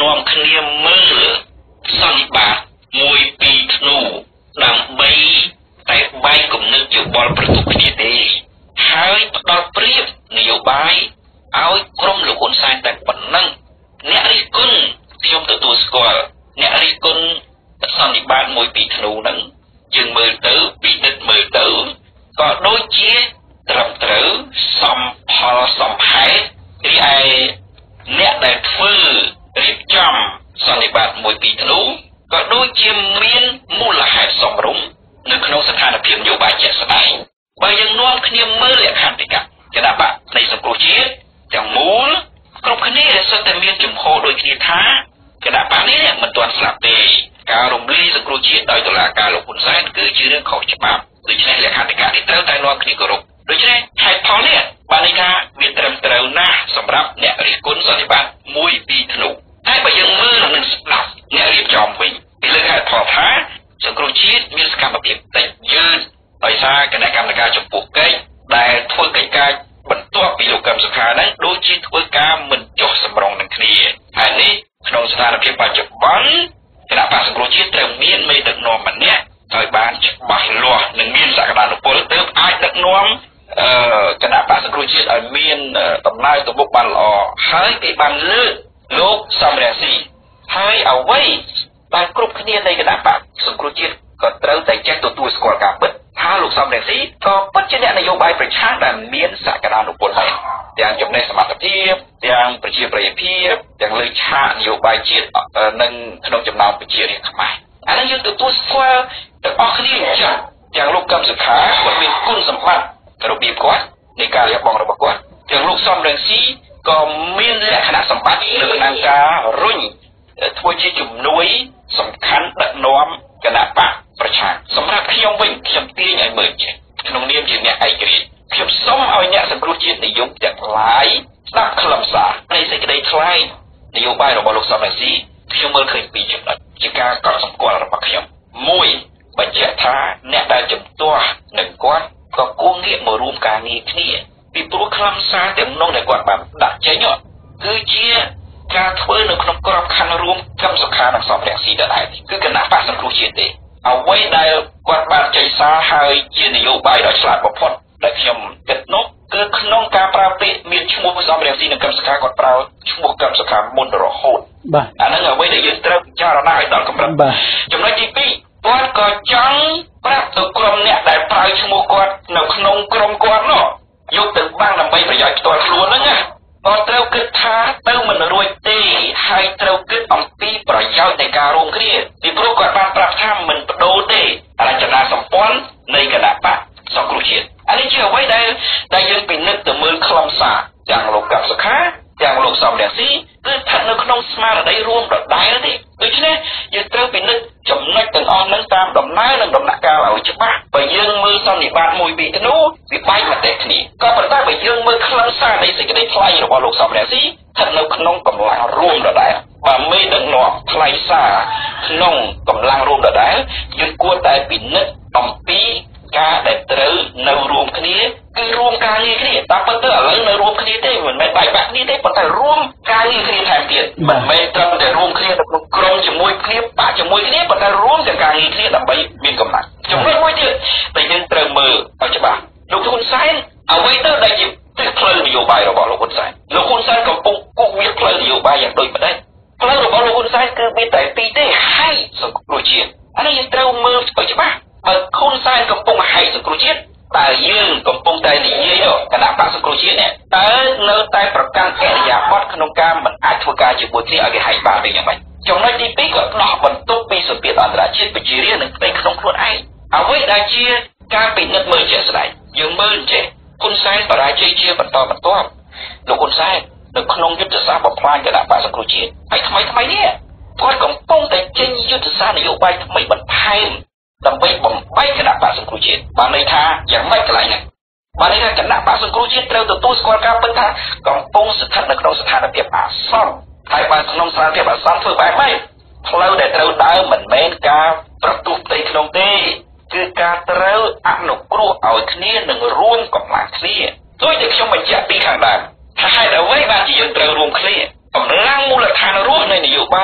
នាំគ្នាមើលសន្និបាតមួយពីរធ្នូដើម្បីតែបែកគំនិតយោបល់ប្រទុគ្នាទេហើយផ្ដល់ប្រៀបនយោបាយឲ្យក្រុមលោកហ៊ុនសែនតែប៉ុណ្ណឹងអ្នករិះគន់ខ្ញុំទទួលស្គាល់អ្នករិះគន់សន្និបាតមួយពីរធ្នូហ្នឹងយើងមើលទៅពិនិត្យមើលទៅក៏ដូចជាត្រឹមត្រូវសមផលសមហេតុរីឯអ្នកដែលធ្វើរៀបចំសន្និបាតមួយពីរធ្នូក៏ដូចជាមានមូលហេតុសមរម្យនៅក្នុងស្ថានភាពនយោបាយជាក់ស្ដែងបើយើងនាំគ្នាមើលលក្ខន្តិកៈគណៈបកនៃសង្គ្រោះជាតិទាំងមូលគ្រប់គ្នាសុទ្ធតែមានជំហរដូចគ្នាថាគណៈបកនេះមិនទាន់ស្លាប់ទេការរំលាយសង្គ្រោះជាតិដោយតុលាការលោកហ៊ុនសែនគឺជារឿងខុសច្បាប់ដូច្នេះលក្ខន្តិកៈនេះត្រូវតែនាំគ្នាគោរពដូច្នេះហេតុផលនេះបានន័យថាវាត្រឹមត្រូវណាស់សម្រាប់អ្នករិះគន់សន្និបាតមួយពីរធ្នូតែបើយើងមើលនឹងស្ដាប់អ្នករៀបចំវិញពីលើហេតុផលថាសង្គ្រោះជាតិមានសកម្មភាពតិចយឺតដោយសារគណៈកម្មការចំពោះកិច្ចដែលធ្វើកិច្ចការបន្ទាប់ពីលោកកឹមសុខាហ្នឹងដូចជាធ្វើការមិនចុះសម្រុងនឹងគ្នាហើយនេះក្នុងស្ថានភាពបច្ចុប្បន្នគណៈបក្សសង្គ្រោះជាតិត្រូវមានមេដឹកនាំម្នាក់ឲ្យបានច្បាស់លាស់និងមានសក្តានុពលទើបអាចដឹកនាំអឺគណៈបក្សសង្គ្រោះជាតិឲ្យមានដំណើរទៅមុខបានល្អហើយគេបានលើកលោកសំរងស៊ីហើយអ្វីដែលគ្រប់គ្នានៃគណៈបក្សសង្គ្រោះជាតិក៏ត្រូវតែចេះទទួលស្គាល់ការពិតថាលោកសំរងស៊ីក៏ពិតជាអ្នកនយោបាយប្រឆាំងដែលមានសក្តានុពលដែរទាំងចំណេះសមត្ថភាពទាំងប្រជាប្រិយភាពទាំងលើឆាកនយោបាយជាតិនិងក្នុងចំណោមប្រជារាស្ត្រខ្មែរអានេះយើងទទួលស្គាល់ទាំងអស់គ្នាអញ្ចឹងទាំងលោកកឹមសុខាគាត់មានគុណសម្បត្តិរបៀបគាត់នៃការលះបង់របស់គាត់ទាំងលោកសំរងស៊ីក៏មានលក្ខណៈសម្បត្តិលើក្នុងការរុញធ្វើជាជំនួយសំខាន់ដឹកនាំគណៈបកប្រឆាំងសម្រាប់ខ្ញុំវិញខ្ញុំទាញឲ្យមើលចេះក្នុងនាមជាអ្នកឯករាជ្យខ្ញុំសូមឲ្យអ្នកសង្គ្រោះជាតិនិយមទាំងឡាយស្ដាប់ខ្លឹមសារនៃសេចក្តីថ្លែងនយោបាយរបស់លោកសំរងស៊ីខ្ញុំមើលឃើញពីរចំណុចជាការកត់សម្គាល់របស់ខ្ញុំមួយបញ្ជាក់ថាអ្នកដែលជំទាស់នឹងគាត់ក៏គួរងាកមករួមការងារគ្នាពីព្រោះខ្លឹមសារទាំងនោះដែលគាត់បានដាក់ចេញគឺជាការធ្វើនៅក្នុងក្របខ័ណ្ឌរួមកឹមសុខានិងសំរងស៊ីដែរគឺគណៈបក្សសង្គ្រោះជាតិទេអ្វីដែលគាត់បានចេញសារហើយជានយោបាយដ៏ឆ្លាតបំផុតដែលខ្ញុំគិតនោះគឺក្នុងការប្រើពាក្យមានឈ្មោះសំរងស៊ីនិងកឹមសុខាគាត់ប្រើឈ្មោះកឹមសុខាមុនរហូតបាទអាហ្នឹងអ្វីដែលយើងត្រូវពិចារណាឲ្យដល់កម្រិតចំណុចទីពីរគាត់ក៏ចង់ប្រាប់ទៅក្រុមអ្នកដែលប្រើឈ្មោះគាត់នៅក្នុងក្រុមគាត់នោះយកទៅបាំងដើម្បីប្រយោជន៍ផ្ទាល់ខ្លួនហ្នឹងណាក៏ត្រូវគិតថាទៅមិនរួចទេហើយត្រូវគិតអំពីប្រយោជន៍នៃការរួមគ្នាពីព្រោះគាត់បានប្រាប់ថាមិនបដូរទេរចនាសម្ព័ន្ធនៃគណៈបកសង្គ្រោះជាតិអានេះជាអ្វីដែលដែលយើងពិនិត្យទៅមើលខ្លឹមសារទាំងលោកកឹមសុខាទាំងលោកសំរងស៊ីគឺស្ថិតនៅក្នុងស្មារតីរួមដដែលទេដូច្នេះយើងត្រូវពិនិត្យចំណុចទាំងអស់ហ្នឹងតាមដំណើរនិងដំណាក់កាលឲ្យច្បាស់បើយើងមើលសន្និបាតមួយពីរធ្នូវាបែកមកតែគ្នាក៏ប៉ុន្តែបើយើងមើលខ្លឹមសារនៃសេចក្តីថ្លែងរបស់លោកសំរងស៊ីស្ថិតនៅក្នុងកម្លាំងរួមដដែលបើមេដឹកនាំថ្លែងសារក្នុងកម្លាំងរួមដដែលយើងគួរតែពិនិត្យអំពីការដែលត្រូវនៅរួមគ្នាគឺរួមការងារគ្នាតាមពិតទៅឥឡូវនៅរួមគ្នាទេមិនមែនបែកបាក់គ្នាទេប៉ុន្តែរួមការងារគ្នាថែមទៀតមិនមែនត្រឹមតែរួមគ្នានៅក្នុងក្រុមជាមួយគ្នាបាក់ជាមួយគ្នាប៉ុន្តែរួមទាំងការងារគ្នាដើម្បីមានកម្លាំងចំណុចមួយទៀតដែលយើងត្រូវមើលឲ្យច្បាស់លោកហ៊ុនសែនអ្វីទៅដែលជាទិសផ្លូវនយោបាយរបស់លោកហ៊ុនសែនលោកហ៊ុនសែនកំពុងគូសវាផ្លូវនយោបាយយ៉ាងដូចម្ដេចផ្លូវរបស់លោកហ៊ុនសែនគឺមានតែពីរទេហើយសង្គ្រោះជាតិអានេះយើងត្រូវមើលឲ្យច្បាស់បើហ៊ុនសែនកំពុងហែកសង្គ្រោះជាតិតើយើងកំពុងតែនិយាយគណៈបក្សសង្គ្រោះជាតិនេះតើនៅតែប្រកាន់កិរិយាបថក្នុងការមិនអាចធ្វើការជាមួយគ្នាឲ្យគេហែកបានវិញយ៉ាងម៉េចចំណុចទីពីរក៏ដោះបន្ទុកពីសម្ពាធអន្តរជាតិប្រជារាស្ត្រនិងផ្ទៃក្នុងខ្លួនឯងអ្វីដែលជាការពិនិត្យមើលជាក់ស្ដែងយើងមើលចេះហ៊ុនសែនបរាជ័យជាបន្តបន្ទាប់លោកហ៊ុនសែននៅក្នុងយុទ្ធសាស្ត្របំផ្លាញគណៈបក្សសង្គ្រោះជាតិហើយថ្មីថ្មីនេះគាត់កំពុងតែចេញយុទ្ធសាស្ត្រនយោបាយថ្មីបន្ថែមដើម្បីបំបែកគណៈបក្សសង្គ្រោះជាតិបានន័យថាយ៉ាងម៉េចកន្លែងហ្នឹងបានន័យថាគណៈបក្សសង្គ្រោះជាតិត្រូវទទួលស្គាល់ការពិតថាកំពុងស្ថិតនៅក្នុងស្ថានភាពអាសន្នហើយបើក្នុងស្ថានភាពអាសន្នធ្វើបែបម៉េចផ្លូវដែលត្រូវដើរមិនមែនការប្រទូសផ្ទៃក្នុងទេគឺការត្រូវអនុគ្រោះឲ្យគ្នានិងរួមកម្លាំងគ្នាដូចដែលខ្ញុំបញ្ជាក់ពីខាងដើមថាហេតុអ្វីបានជាយើងត្រូវរួមគ្នាកម្លាំងមូលដ្ឋានរស់នៃនយោបាយ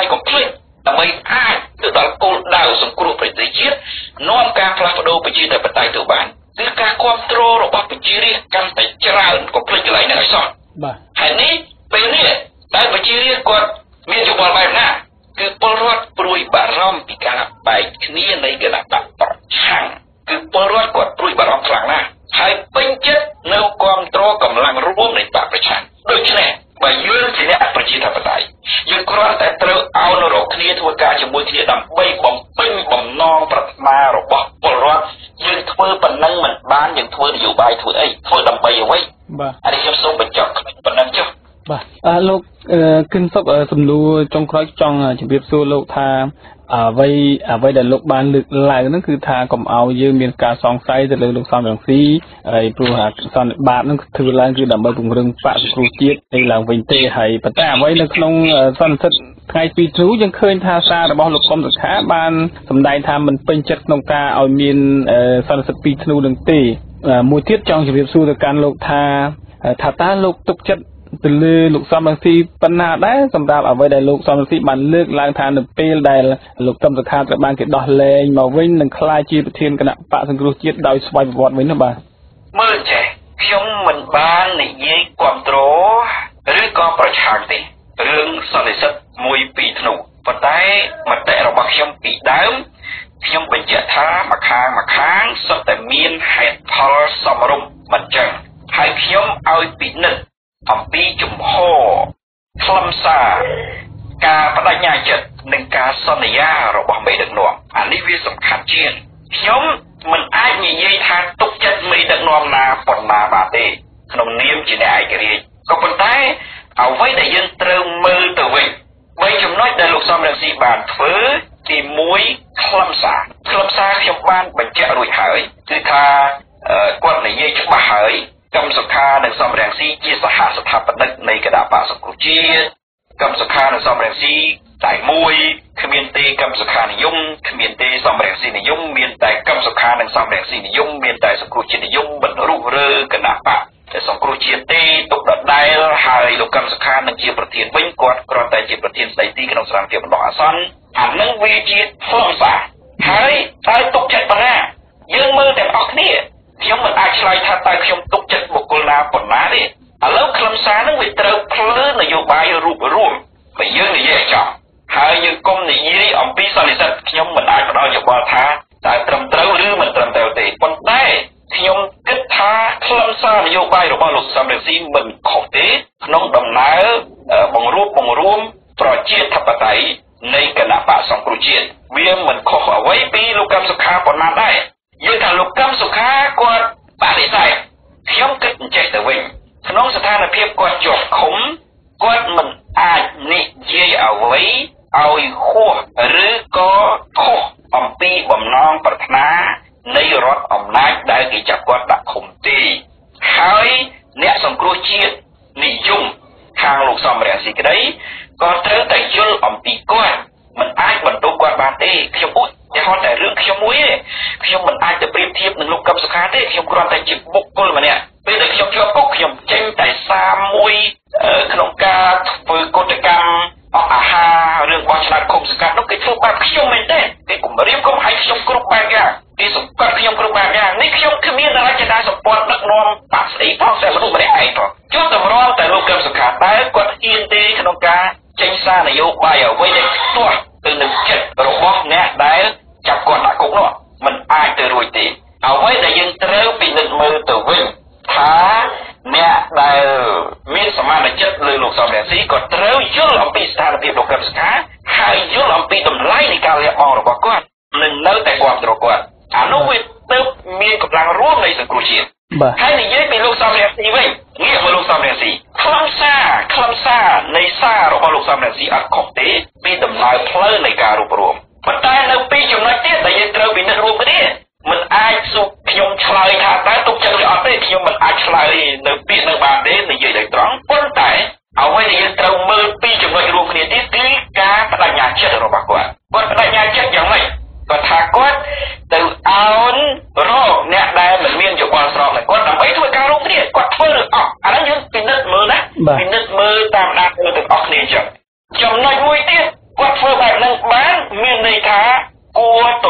ប្រជាធិបតេយ្យទៅបានគឺការគ្រប់គ្រងរបស់ប្រជារាស្ត្រកាន់តែច្រើនក៏ភ្លេចកន្លែងនេះឲ្យសោះបាទហើយនេះពេលនេះតែប្រជារាស្ត្រគាត់មានយោបល់បែបណាគឺពលរដ្ឋព្រួយបារម្ភពីការបែកគ្នានៃគណៈបកប្រឆាំងគឺពលរដ្ឋគាត់ព្រួយបារម្ភខ្លាំងណាស់ហើយពេញចិត្តនៅគ្រប់គ្រងកម្លាំងរួមនៃបកប្រឆាំងដូច្នេះបើយើងជាអ្នកប្រជាធិបតេយ្យយើងគ្រាន់តែត្រូវឲ្យនរកគ្នាធ្វើការជាមួយគ្នាដើម្បីបំពេញបំណងប្រាថ្នារបស់ពលរដ្ឋយើងធ្វើប៉ុណ្ណឹងមិនបានយើងធ្វើនយោបាយធ្វើអីធ្វើដើម្បីអ្វីបាទអានេះខ្ញុំសូមបញ្ចប់ប៉ុណ្ណឹងចុះបាទអឺលោកគឹមសុខសំណួរចុងក្រោយចង់ជម្រាបសួរលោកថាអ្វីអ្វីដែលលោកបានលើកឡើងហ្នឹងគឺថាកុំឲ្យយើងមានការសង្ស័យទៅលើលោកសំរងស៊ីហើយព្រោះសន្និបាតហ្នឹងធ្វើឡើងគឺដើម្បីពង្រឹងបកសង្គ្រោះជាតិឯឡើងវិញទេហើយប៉ុន្តែអ្វីនៅក្នុងសន្និសីទថ្ងៃទីធ្នូយើងឃើញថាសាររបស់លោកកុំសុខាបានសម្ដែងថាមិនពេញចិត្តក្នុងការឲ្យមានសន្និសីទពីរធ្នូនឹងទេមួយទៀតចង់ជម្រាបសួរទៅកាន់លោកថាថាតើលោកទុកចិត្តទៅលើលោកសំរងស៊ីប៉ុណ្ណាដែរសម្រាប់អ្វីដែលលោកសំរងស៊ីបានលើកឡើងថានៅពេលដែលលោកកឹមសុខាត្រូវបានគេដោះលែងមកវិញនឹងក្លាយជាប្រធានគណៈបកសង្គ្រោះជាតិដោយស្វ័យប្រវត្តិវិញនោះបាទមើលចេះខ្ញុំមិនបាននិយាយគ្រប់គ្រងឬក៏ប្រឆាំងទេរឿងសន្និសីទមួយពីរធ្នូប៉ុន្តែមតិរបស់ខ្ញុំពីដើមខ្ញុំបញ្ជាក់ថាម្ខាងម្ខាងសុទ្ធតែមានហេតុផលសមរម្យមិនចឹងហើយខ្ញុំឲ្យពិនិត្យអំពីជំហរខ្លឹមសារការបដិញ្ញាចិត្តនិងការសន្យារបស់មេដឹកនាំអានេះវាសំខាន់ជាងខ្ញុំមិនអាចនិយាយថាទុកចិត្តមេដឹកនាំណាប៉ុណ្ណាបាទទេក្នុងនាមជាអ្នកឯករាជ្យក៏ប៉ុន្តែអ្វីដែលយើងត្រូវមើលទៅវិញបីចំណុចដែលលោកសំរងស៊ីបានធ្វើទីមួយខ្លឹមសារខ្លឹមសារខ្ញុំបានបញ្ជាក់រួចហើយគឺថាគាត់និយាយច្បាស់ហើយកឹមសុខានិងសំរងស៊ីជាសហស្ថាបនិកនៃគណៈបកសង្គ្រោះជាតិកឹមសុខានិងសំរងស៊ីតែមួយគ្មានទេកឹមសុខានិយមគ្មានទេសំរងស៊ីនិយមមានតែកឹមសុខានិងសំរងស៊ីនិយមមានតែសង្គ្រោះជាតិនិយមមិនរុះរើគណៈបកតែសង្គ្រោះជាតិទេទុកដដែលហើយលោកកឹមសុខានឹងជាប្រធានវិញគាត់គ្រាន់តែជាប្រធានស្ដីទីក្នុងស្ថានភាពបណ្ដោះអាសន្នអានឹងវាជាខ្លឹមសារហើយតើទុកចិត្តប៉ុណ្ណាយើងមើលទាំងអស់គ្នាខ្ញុំមិនអាចឆ្លើយថាតើខ្ញុំទុកចិត្តបុគ្គលណាប៉ុណ្ណាទេឥឡូវខ្លឹមសារនឹងវាត្រូវភ្លឺនយោបាយរូបរួមបើយើងនិយាយឲ្យចំហើយយើងកុំនិយាយអំពីសន្និសីទខ្ញុំមិនអាចផ្ដល់យោបល់ថាតើត្រឹមត្រូវឬមិនត្រឹមត្រូវទេប៉ុន្តែខ្ញុំគិតថាខ្លឹមសារនយោបាយរបស់លោកសំរងស៊ីមិនខុសទេក្នុងដំណើរបង្រួបបង្រួមប្រជាធិបតេយ្យនៃគណៈបកសង្គ្រោះជាតិវាមិនខុសអ្វីពីលោកកឹមសុខាប៉ុន្មានដែរយើងថាលោកកឹមសុខាគាត់បដិសេធខ្ញុំគិតអញ្ចេះទៅវិញក្នុងស្ថានភាពគាត់ជាប់ឃុំគាត់មិនអាចនិយាយអ្វីឲ្យហួសឬក៏ខុសអំពីបំណងប្រាថ្នានៃរដ្ឋអំណាចដែលគេចាប់គាត់ដាក់ឃុំទេហើយអ្នកសង្គ្រោះជាតិនិយមខាងលោកសំរងស៊ីក្តីក៏ត្រូវតែយល់អំពីគាត់មិនអាចបន្ទោសគាត់បានទេខ្ញុំឧទាហរណ៍តែរឿងខ្ញុំមួយទេខ្ញុំមិនអាចទៅប្រៀបធៀបនឹងលោកកឹមសុខាទេខ្ញុំគ្រាន់តែជាបុគ្គលម្នាក់ពេលដែលខ្ញុំជាប់គុកខ្ញុំចេញតែសារមួយក្នុងការធ្វើកតកម្មអស់អាហាររឿងបោះឆ្នោតឃុំសង្កាត់នោះគេធ្វើបែបខ្ញុំមែនទេគេគំរាមកំហែងខ្ញុំគ្រប់បែបយ៉ាងគេសង្កត់ខ្ញុំគ្រប់បែបយ៉ាងនេះខ្ញុំគ្មានរចនាសម្ព័ន្ធដឹកនាំបាក់ស្អីផងតែមនុស្សម្នាក់ឯងផងចុះតម្រាំតែលោកកឹមសុខាតែគាត់ហ៊ានទេក្នុងការចេញសារនយោបាយអ្វីដែលផ្ទាស់ទៅនឹងចិត្តរបស់អ្នកដែលចាប់គាត់ដាក់គុកនោះมันអាចទៅរួចទេអ្វីដែលយើងត្រូវពិនិត្យមើលទៅវិញថាអ្នកដែលមានសមានចិត្តលើលោកសំរងស៊ីក៏ត្រូវយល់អំពីស្ថានភាពលោកកឹមសុខាហើយយល់អំពីតម្លៃនៃការលះបង់របស់គាត់នឹងនៅតែគ្រប់គ្រងគាត់អានោះវាទៅមានកម្លាំងរួមនៃសង្គ្រោះជាតិហើយនិយាយពីលោកសំរងស៊ីវិញងាកមកលោកសំរងស៊ីខ្លឹមសារខ្លឹមសារនៃសាររបស់លោកសំរងស៊ីអត់ខុសទេពីដំណើរផ្លូវនៃការរួបរวมប៉ុន្តែនៅពីចំណុចទៀតដែលយើងត្រូវពិនិត្យរួមគ្នាមិនអាចសុខខ្ញុំឆ្លើយថាតើទុកចិត្តឬអត់ទេខ្ញុំមិនអាចឆ្លើយនៅពាក្យនៅបានទេនិយាយដោយត្រង់ប៉ុន្តែអ្វីដែលយើងត្រូវមើលពីចំណុចរួមគ្នាទៀតគឺការបដិញ្ញាចិត្តរបស់គាត់គាត់បដិញ្ញាចិត្តយ៉ាងម៉េចគាត់ថាគាត់ទៅអោនរកអ្នកដែលមិនមានយោបល់ស្របនឹងគាត់ដើម្បីធ្វើការរួមគ្នាគាត់ធ្វើឬអត់អានេះយើងពិនិត្យមើលណាពិនិត្យមើលតាមដានមើលទាំងអស់គ្នាចឹងចំណុចមួយទៀតគាត់ធ្វើបែបហ្នឹងបានមានន័យថាគួរទទួលយ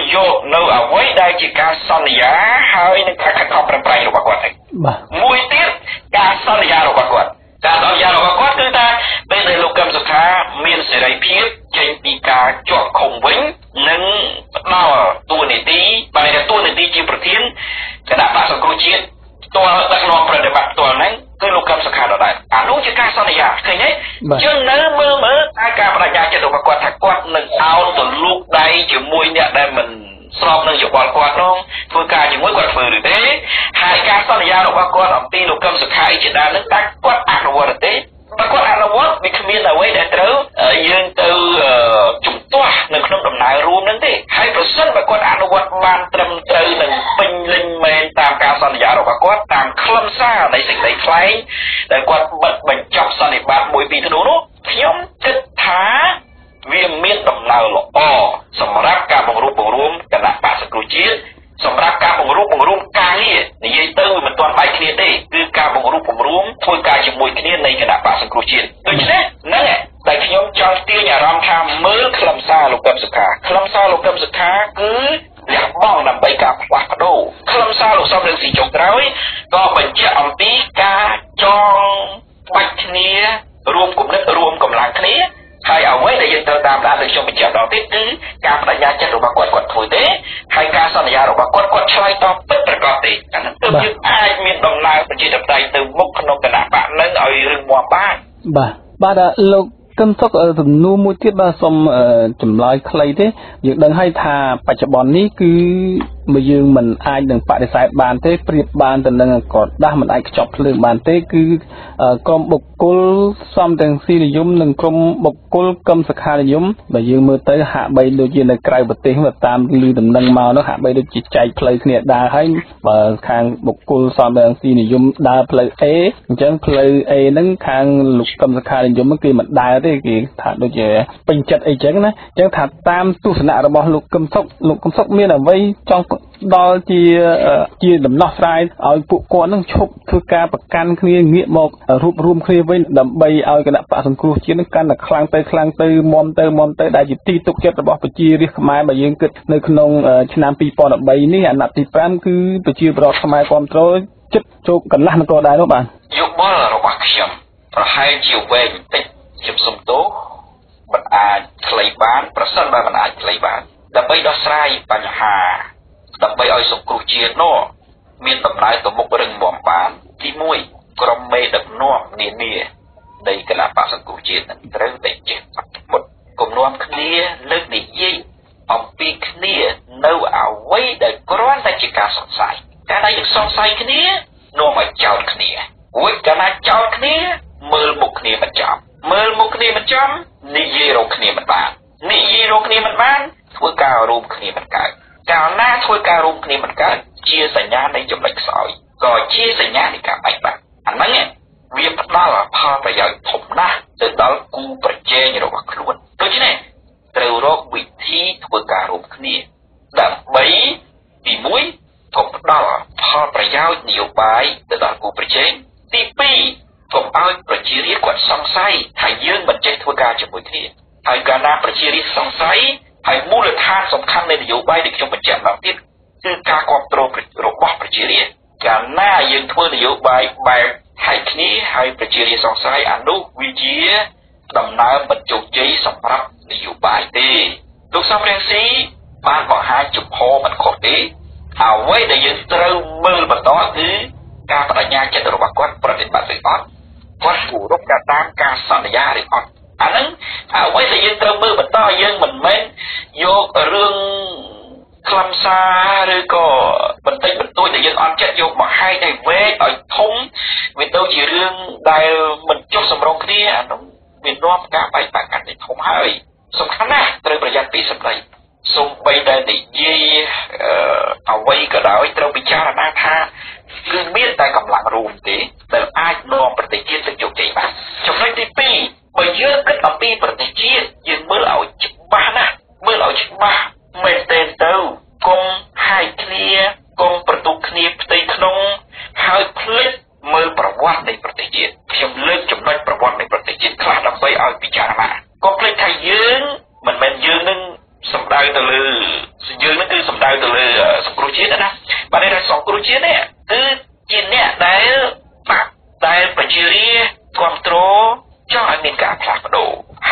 យកនៅអ្វីដែលជាការសន្យាហើយនឹងការខិតខំប្រឹងប្រែងរបស់គាត់បាទមួយទៀតការសន្យារបស់គាត់ការសន្យារបស់គាត់គឺថាពេលដែលលោកកឹមសុខាមានសេរីភាពចេញពីការជាប់ឃុំវិញនិងផ្ដល់តួនាទីបានតែតួនាទីជាប្រធានគណៈបក្សសង្គ្រោះជាតិផ្ទាល់ដឹកនាំប្រតិបត្តិផ្ទាល់ហ្នឹងគឺលោកកឹមសុខាដដែលអានោះជាការសន្យាឃើញទេយើងនៅមើលមើលតែការបដិញ្ញាចិត្តរបស់គាត់ថាគាត់នឹងអោនទៅលូកដៃជាមួយអ្នកដែលមិនស្របនឹងយោបល់គាត់នោះធ្វើការជាមួយគាត់ធ្វើឬទេហើយការសន្យារបស់គាត់អំពីលោកកឹមសុខាជាដើមនឹងតើគាត់អនុវត្តទេបើគាត់អនុវត្តវាគ្មានអ្វីដែលត្រូវយើងទៅជំទាស់នៅក្នុងដំណើររួមនឹងទេហើយប្រសិនបើគាត់អនុវត្តបានត្រឹមត្រូវនិងពេញលេញមែនតាមការសន្យារបស់គាត់តាមខ្លឹមសារនៃសេចក្តីថ្លែងដែលគាត់បិទបញ្ចប់សន្និបាតមួយពីរធ្នូនោះខ្ញុំគិតថាវាមានដំណើរល្អសម្រាប់ការបង្រួបបង្រួមគណៈបក្សសង្គ្រោះជាតិសម្រាប់ការបង្រួបបង្រួមការងារនិយាយទៅវាមិនទាន់បែកគ្នាទេគឺការបង្រួបបង្រួមធ្វើការជាមួយគ្នានៃគណៈបក្សសង្គ្រោះជាតិដូច្នេះហ្នឹងតែខ្ញុំចង់ទាញអារម្មណ៍ថាមើលខ្លឹមសារលោកកឹមសុខាខ្លឹមសារលោកកឹមសុខាគឺលះបង់ដើម្បីការផ្លាស់ប្ដូរខ្លឹមសារលោកសំរងស៊ីចុងក្រោយក៏បញ្ជាក់អំពីការចងបាច់គ្នារួមគំនិតរួមកម្លាំងគ្នាហើយអ្វីដែលយើងត្រូវតាមដានដូចខ្ញុំបញ្ជាក់ដល់ទៀតគឺការបដិញ្ញាចិត្តរបស់គាត់គាត់ធ្វើទេហើយការសន្យារបស់គាត់គាត់ឆ្លើយតបពិតប្រាកដទេអានោះទើបយើងអាចមានដំណើរប្រជាធិបតេយ្យទៅមុខក្នុងគណៈបកនឹងឲ្យរឹងមាំបានបាទបាទលោកកឹមសុខសំណួរមួយទៀតបាទសូមចម្លើយខ្លីទេយើងដឹងហើយថាបច្ចុប្បន្ននេះគឺបើយើងមិនអាចនឹងបដិសេធបានទេប្រៀបបានទៅនឹងក៏ដាស់មិនអាចខ្ចប់ភ្លើងបានទេគឺក្រុមបុគ្គលសំទាំងស៊ីនិយមនិងក្រុមបុគ្គលកឹមសុខានិយមបើយើងមើលទៅហាក់បីដូចជានៅក្រៅប្រទេសតាមលឺដំណឹងមកនោះហាក់បីដូចជាចែកផ្លូវគ្នាដើរហើយបើខាងបុគ្គលសំទាំងស៊ីនិយមដើរផ្លូវ A អញ្ចឹងផ្លូវ A ហ្នឹងខាងលោកកឹមសុខានិយមគេមិនដើរទេគេថាដូចជាពេញចិត្តអីចឹងណាអញ្ចឹងថាតាមទស្សនៈរបស់លោកកឹមសុខលោកកឹមសុខមានអ្វីចង់ដល់ជាជាដំណោះស្រាយឲ្យពួកគាត់នឹងឈប់ធ្វើការប្រកាន់គ្នាងាកមករួបរวมគ្នាវិញដើម្បីឲ្យគណៈបក្សសង្គ្រោះជាតិនឹងកាន់តែខ្លាំងទៅខ្លាំងទៅមុំទៅមុំទៅដែលជាទីទុកចិត្តរបស់ប្រជារាស្ត្រខ្មែរបើយើងគិតនៅក្នុងឆ្នាំពីរពាន់ដប់បីនេះអាណត្តិទីប្រាំគឺប្រជាពលរដ្ឋខ្មែរគ្រប់គ្រងចិត្តជោគកន្លះនគរដែរនោះបាទយោបល់របស់ខ្ញុំប្រហែលជាវែងបន្តិចខ្ញុំសុំទោសមិនអាចខ្លីបានប្រសិនបើមិនអាចខ្លីបានដើម្បីដោះស្រាយបញ្ហាដើម្បីឲ្យសង្គ្រោះជាតិនោះមានដំណើរទៅមុខរឹងមាំបានទីមួយក្រុមមេដឹកនាំនានានៃគណៈបក្សសង្គ្រោះជាតិនឹងត្រូវតែចេះអត់ធ្មត់គំនាំគ្នាលើកនិយាយអំពីគ្នានៅអ្វីដែលគ្រាន់តែជាការសង្ស័យតែតែយើងសង្ស័យគ្នានាំឲ្យចោទគ្នាវិញកាលណាចោទគ្នាមើលមុខគ្នាមិនចំមើលមុខគ្នាមិនចំនិយាយរកគ្នាមិនបាននិយាយរកគ្នាមិនបានធ្វើការរួមគ្នាមិនកើតកាលណាធ្វើការរួមគ្នាមិនកើតជាសញ្ញានៃចំណុចខ្សោយក៏ជាសញ្ញានៃការបែកបាក់អាហ្នឹងវាផ្ដល់ផលប្រយោជន៍ធំណាស់ទៅដល់គូប្រជែងរបស់ខ្លួនដូច្នេះត្រូវរកវិធីធ្វើការរួមគ្នាដើម្បីទីមួយកុំផ្ដល់ផលប្រយោជន៍នយោបាយទៅដល់គូប្រជែងទីពីរកុំឲ្យប្រជារាស្ត្រគាត់សង្ស័យថាយើងមិនចេះធ្វើការជាមួយគ្នាហើយកាលណាប្រជារាស្ត្រសង្ស័យហើយមូលដ្ឋានសំខាន់នៃនយោបាយដែលខ្ញុំបញ្ជាក់ដល់ទៀតគឺការគ្រប់គ្រងរបស់ប្រជារាស្ត្រកាលណាយើងធ្វើនយោបាយបែបហែកគ្នាហើយប្រជារាស្ត្រសង្ស័យអានោះវាជាដំណើរមិនជោគជ័យសម្រាប់នយោបាយទេលោកសំរងស៊ីបានបង្ហាញជំហរមិនខុសទេអ្វីដែលយើងត្រូវមើលបន្តគឺការបដិញ្ញាចិត្តរបស់គាត់ប្រតិបត្តិឬអត់គាត់គោរពតាមការសន្យាឬអត់អាហ្នឹងអ្វីដែលយើងត្រូវមើលបន្តយើងមិនមែនយករឿងខ្លឹមសារឬក៏បន្តិចបន្តួចដែលយើងអត់ចិត្តយកមកហែកឲ្យវែកឲ្យធំវាទៅជារឿងដែលមិនចុះសម្រុងគ្នាអានោះវានាំការបែកបាក់កាន់តែធំហើយសំខាន់ណាស់ត្រូវប្រយ័ត្នពីសម្ដីសូម្បីតែនិយាយអ្វីក៏ដោយត្រូវពិចារណាថាគឺមានតែកម្លាំងរួមទេដែលអាចនាំប្រទេសជាតិទៅជោគជ័យបានចំណុចទីពីរបើយើងគិតអំពីប្រទេសជាតិយើងមើលឲ្យច្បាស់ណាស់មើលឲ្យច្បាស់មែនទែនទៅកុំហាយគ្នាកុំប្រទុកគ្នាផ្ទៃក្នុងហើយភ្លេចមើលប្រវត្តិនៃប្រទេសជាតិខ្ញុំលើកចំណុចប្រវត្តិនៃប្រទេសជាតិខ្លះដើម្បីឲ្យពិចារណាកុំភ្លេចថាយើងមិនមែនយើងនឹងសំដៅទៅលើយើងនឹងគឺ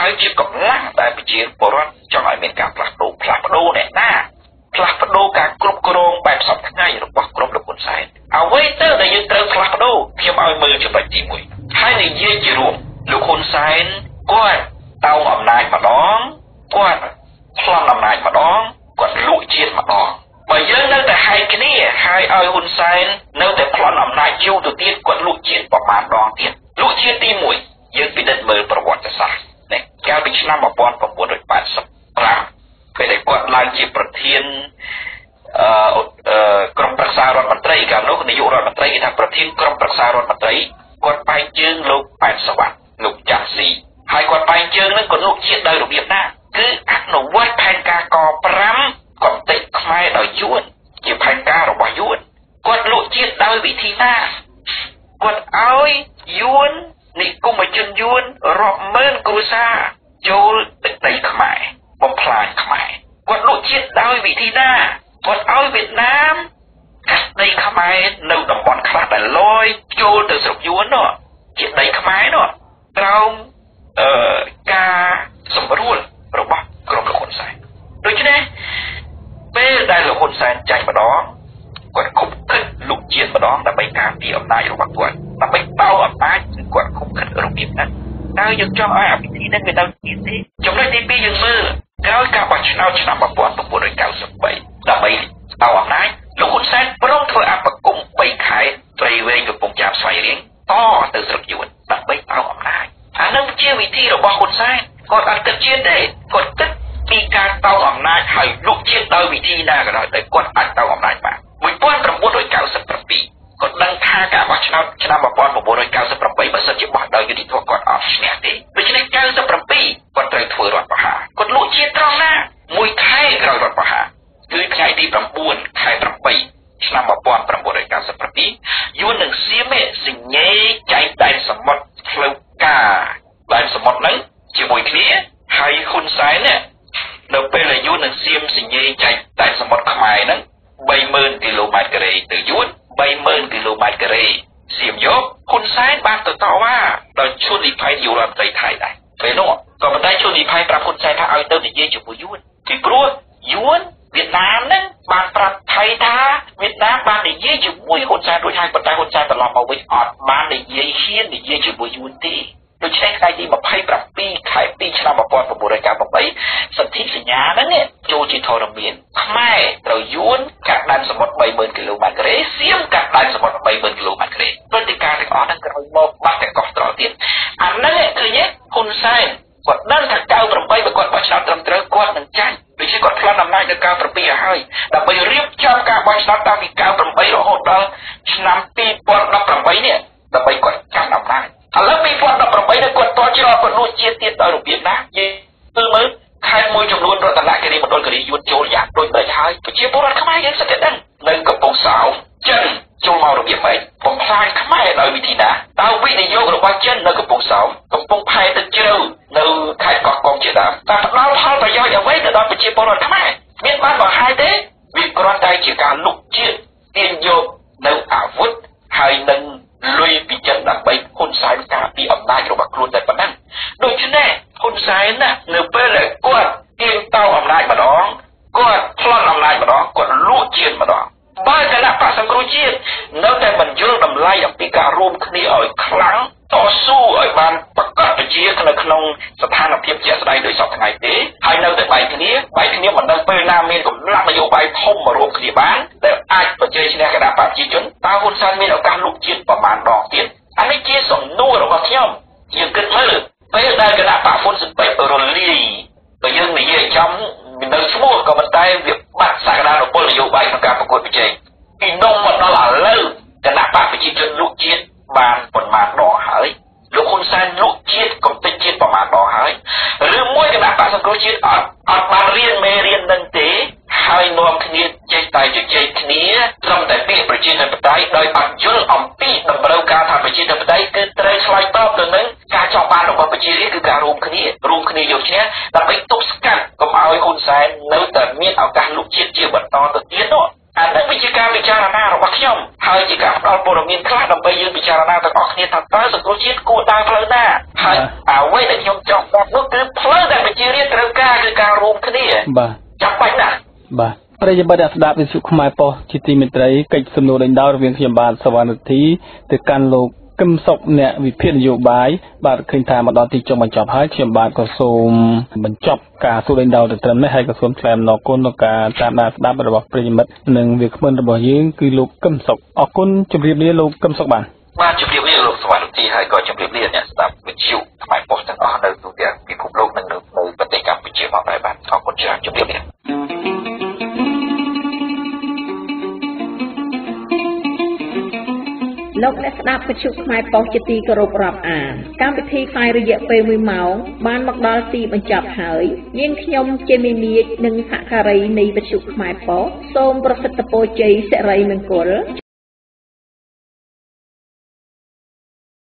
ហើយជាកម្លាំងដែលប្រជាពលរដ្ឋចង់ឲ្យមានការផ្លាស់ប្ដូរផ្លាស់ប្ដូរអ្នកណាផ្លាស់ប្ដូរការគ្រប់គ្រងបែបសពថ្ងៃរបស់ក្រុមលោកហ៊ុនសែនអ្វីទៅដែលយើងត្រូវផ្លាស់ប្ដូរខ្ញុំឲ្យមើលចំណុចទីមួយហើយនិយាយជារួមលោកហ៊ុនសែនគាត់តោងអំណាចម្ដងគាត់ប្លន់អំណាចម្ដងគាត់លួចជាតិម្ដងបើយើងនៅតែហែកគ្នាហើយឲ្យហ៊ុនសែននៅតែប្លន់អំណាចយូរទៅទៀតគាត់លួចជាតិប្រមាណដងទៀតលួចជាតិទីមួយយើងពិនិត្យមើលប្រវត្តិសាស្ត្រនេះកាលពីឆ្នាំmột nghìn chín trăm tám mươi lămពេលដែលគាត់ឡើងជាប្រធានអឺក្រុមប្រឹក្សារដ្ឋមន្ត្រីកាលនោះនាយករដ្ឋមន្ត្រីគេថាប្រធានក្រុមប្រឹក្សារដ្ឋមន្ត្រីគាត់បែកជើងលោកប៉ែនសវណ្ណលោកចាស់ស៊ីហើយគាត់បែកជើងនឹងក៏លួចជាតិដោយរបៀបណាគឺអនុវត្តផែនការកប្រាំកំទេចខ្មែរដោយយួនជាផែនការរបស់យួនគាត់លួចជាតិដោយវិធីណាគាត់ឲ្យយួននិគមជនយួនរាប់ម៉ឺនគ្រួសារចូលទឹកដីខ្មែរបំផ្លាញខ្មែរគាត់លួចជាតិដោយវិធីណាគាត់ឲ្យវៀតណាមកាត់ដីខ្មែរនៅតំបន់ខ្លះដែលលយចូលទៅស្រុកយួននោះជាដីខ្មែរនោះក្រោមអឺការសម្រួលរបស់ក្រុមលោកហ៊ុនសែនដូច្នេះពេលដែលលោកហ៊ុនសែនចាញ់ម្ដងគាត់ខុបខិតលុកជាតិម្ដងដើម្បីការពារអំណាចរបស់គាត់ដើម្បីបោអំណាចគាត់ខុបខិតរបៀបហ្នឹងតើយើងចង់ឲ្យអភិធីនេះវាដល់ទៀតទេចំណុចទីពីរយើងមើលក្រោយការបោះឆ្នោតឆ្នាំmột nghìn chín trăm chín mươi baដើម្បីបោអំណាចលោកហ៊ុនសែនព្រមធ្វើអបគមបីខែត្រីវែងកំពុងចាប់ស្វ័យរៀងតទៅស្រុកយួនដើម្បីបោអំណាចអានឹងជាវិធីរបស់ហ៊ុនសែនគាត់អត់គិតជាតិទេគាត់គិតពីការតោងអំណាចហើយលុកជាតិដោយវិធីណាក៏ដោយតែគាត់អាចតោងអំណាចបានmột nghìn chín trăm chín mươi bảyគាត់ដឹងថាការបោះឆ្នោតឆ្នាំmột nghìn chín trăm chín mươi bảyបើសិនជាបោះដោយយុត្តិធម៌គាត់អត់ឈ្នះទេដូច្នេះ九十七គាត់ត្រូវធ្វើរដ្ឋប្រហារគាត់លួចជាតិត្រង់ណាមួយខែក្រោយរដ្ឋប្រហារគឺថ្ងៃទីnineខែeightឆ្នាំmột nghìn chín trăm chín mươi bảyយួននឹងសៀមសញ្ញេចែកដែនសមុទ្រផ្លូវការដែនសមុទ្រហ្នឹងជាមួយគ្នាហើយហ៊ុនសែននេះនៅពេលដែលយួននឹងសៀមសញ្ញេចែកដែនសមុទ្រខ្មែរហ្នឹង三ម៉ឺនគីឡូម៉ែត្រការ៉េទៅយួន三ម៉ឺនគីឡូម៉ែត្រការ៉េសៀមយកហ៊ុនសែនបានទៅតវ៉ាដោយឈុនលីផៃនាយករដ្ឋមន្ត្រីថៃដែរពេលនោះក៏ប៉ុន្តែឈុនលីផៃប្រាប់ហ៊ុនសែនថាឲ្យទៅនិយាយជាមួយយួនពីព្រោះយួនវៀតណាមហ្នឹងបានប្រាប់ថៃថាវៀតណាមបាននិយាយជាមួយហ៊ុនសែនរួចហើយប៉ុន្តែហ៊ុនសែនត្រឡប់មកវិញអត់បាននិយាយហ៊ាននិយាយជាមួយយួនទេដូច្នេះថ្ងៃទីยี่สิบเจ็ดខែtwoឆ្នាំmột nghìn chín trăm chín mươi bảyសន្ធិសញ្ញាហ្នឹងចូលជាធរមានខ្មែរត្រូវយួនកាត់ដែនសមុទ្រ三ម៉ឺនគីឡូម៉ែត្រការ៉េសៀមកាត់ដែនសមុទ្រ三ម៉ឺនគីឡូម៉ែត្រការ៉េព្រឹត្តិការណ៍ទាំងអស់ហ្នឹងក្រោយមកបាត់តែកោះត្រល់ទៀតអាហ្នឹងឃើញទេហ៊ុនសែនគាត់ដឹងថា九十八បើគាត់បោះឆ្នោតត្រឹមត្រូវគាត់នឹងចាញ់ដូច្នេះគាត់ផ្លន់អំណាចនៅ九十七ឲ្យហើយដើម្បីរៀបចំការបោះឆ្នោតតាំងពី九十八រហូតដល់ឆ្នាំtwo thousand eighteenនេះដើម្បីគាត់កាន់អំណាចឥឡូវtwo thousand eighteenនេះគាត់តជាប់គាត់លួចជាតិទៀតដោយរបៀបណាយើងមើលមើលខេត្តមួយចំនួនរតនគិរីមណ្ឌលគិរីយួនចូលយ៉ាងដូចតែហើយប្រជាពលរដ្ឋខ្មែរយើងសិតតែដឹងនៅកំពង់សោមចិនចូលមករបៀបម៉េចបំផ្លាញខ្មែរដោយវិធីណាតើវិនិយោគរបស់ចិននៅកំពង់សោមកំពង់ផែទឹកជ្រៅនៅខេត្តកោះកុងជាដើមតើផ្ដល់ផលប្រយោជន៍អ្វីទៅដល់ប្រជាពលរដ្ឋខ្មែរមានបានបង្ហាញទេវាគ្រាន់តែជាការលុបជាតិទាញយកនៅអាវុធហើយនឹងលុយពីចិនដើម្បីហ៊ុនសែនការពីអំណាចរបស់ខ្លួនតែប៉ុណ្ណឹងដូច្នេះហ៊ុនសែនណានៅពេលដែលគាត់ទាញតោអំណាចម្ដងគាត់ប្លន់អំណាចម្ដងគាត់លួចជាតិម្ដងបើគណៈបក្សសង្គ្រោះជាតិនៅតែមិនយល់តម្លៃអំពីការរួមគ្នាឲ្យខ្លាំងតស៊ូឲ្យបានប្រកបប្រជានៅក្នុងស្ថានភាពជាក់ស្ដែងដោយសពថ្ងៃទេហើយនៅតែបែកគ្នាបែកគ្នាមិនដឹងពេលណាមានកម្លាំងនយោបាយធំមករួមគ្នាបានដែលអាចប្រជែងឈ្នះគណៈបកប្រជាជនតើហ៊ុនសែនមានឱកាសលុបជាតិប្រមាណដងទៀតអានេះជាសំណួររបស់ខ្ញុំយើងគិតមើលពេលដែលគណៈបកហ៊ុនស៊ិនប៉ែករលាយបើយើងនិយាយចំមាននៅឈ្មោះក៏ប៉ុន្តែវាបាត់សក្តានុពលនយោបាយក្នុងការប្រកួតប្រជែងពីនំមកដល់ឥឡូវគណៈបកប្រជាជនលុបជាតិបានប៉ុន្មានដងហើយលោកហ៊ុនសែនលុបជាតិកំទេចជាតិប្រមាណដងហើយឬមួយគណៈបកសង្គ្រោះជាតិអត់អត់បានរៀនមេរៀននឹងទេហើយនាំគ្នាចេះតែជជែកគ្នាត្រឹមតែពាក្យប្រជាធិបតេយ្យដោយអត់យល់អំពីតម្រូវការថាប្រជាធិបតេយ្យគឺត្រូវឆ្លើយតបទៅនឹងការចង់បានរបស់ប្រជារាស្ត្រគឺការរួមគ្នារួមគ្នាយកឈ្នះដើម្បីទប់ស្កាត់កុំឲ្យហ៊ុនសែននៅតែមានឱកាសលុបជាតិជាបន្តទៅទៀតនោះអានេះវាជាការពិចារណារបស់ខ្ញុំហើយជាការផ្ដល់ព័ត៌មានខ្លះដើម្បីយើងពិចារណាទាំងអស់គ្នាថាតើសង្គ្រោះជាតិគួរដើរផ្លូវណាហើយអ្វីដែលខ្ញុំចង់ប្រាប់នោះគឺផ្បាទចាំបាច់ណាស់បាទប្រិយមិត្តអ្នកស្ដាប់វិទ្យុខ្មែរប៉ុស្តិ៍ជាទីមេត្រីកិច្ចសំណួរដេញដោលរវាងខ្ញុំបាទសវណ្ណធីទៅកាន់លោកកឹមសុខអ្នកវិភាគនយោបាយបាទឃើញថាមកដល់ទីចុងបញ្ចប់ហើយខ្ញុំបាទក៏សូមបញ្ចប់ការសួរដេញដោលទៅត្រឹមនេះហើយក៏សូមថ្លែងអំណរគុណដល់ការតាមដានស្ដាប់របស់ប្រិយមិត្តនិងវាគ្មិនរបស់យើងគឺលោកកឹមសុខអរគុណជម្រាបលាលោកកឹមសុខបាទបាទជម្រាបលាលោកសវណ្ណធីហើយក៏ជម្រាបលាអ្នកស្ដាប់វិទ្យុខ្មែរប៉ុស្តិ៍ទាំងអស់នៅទូទាំងពិភពលោកនិងនៅប្រទេសកម្ពុជាមកដែរបាទអរគុណច្រើនជម្រាបលាលោកអ្នកស្ដាប់វិទ្យុខ្មែរប៉ុស្តិ៍ជាទីគោរពរាប់អានកម្មវិធីផ្សាយរយៈពេលមួយម៉ោងបានមកដល់ទីបញ្ចប់ហើយយើងខ្ញុំជាមីមៀកនិងសហការីនៃវិទ្យុខ្មែរប៉ុស្តិ៍សូមប្រសិទ្ធពរជ័យសិរីមង្គល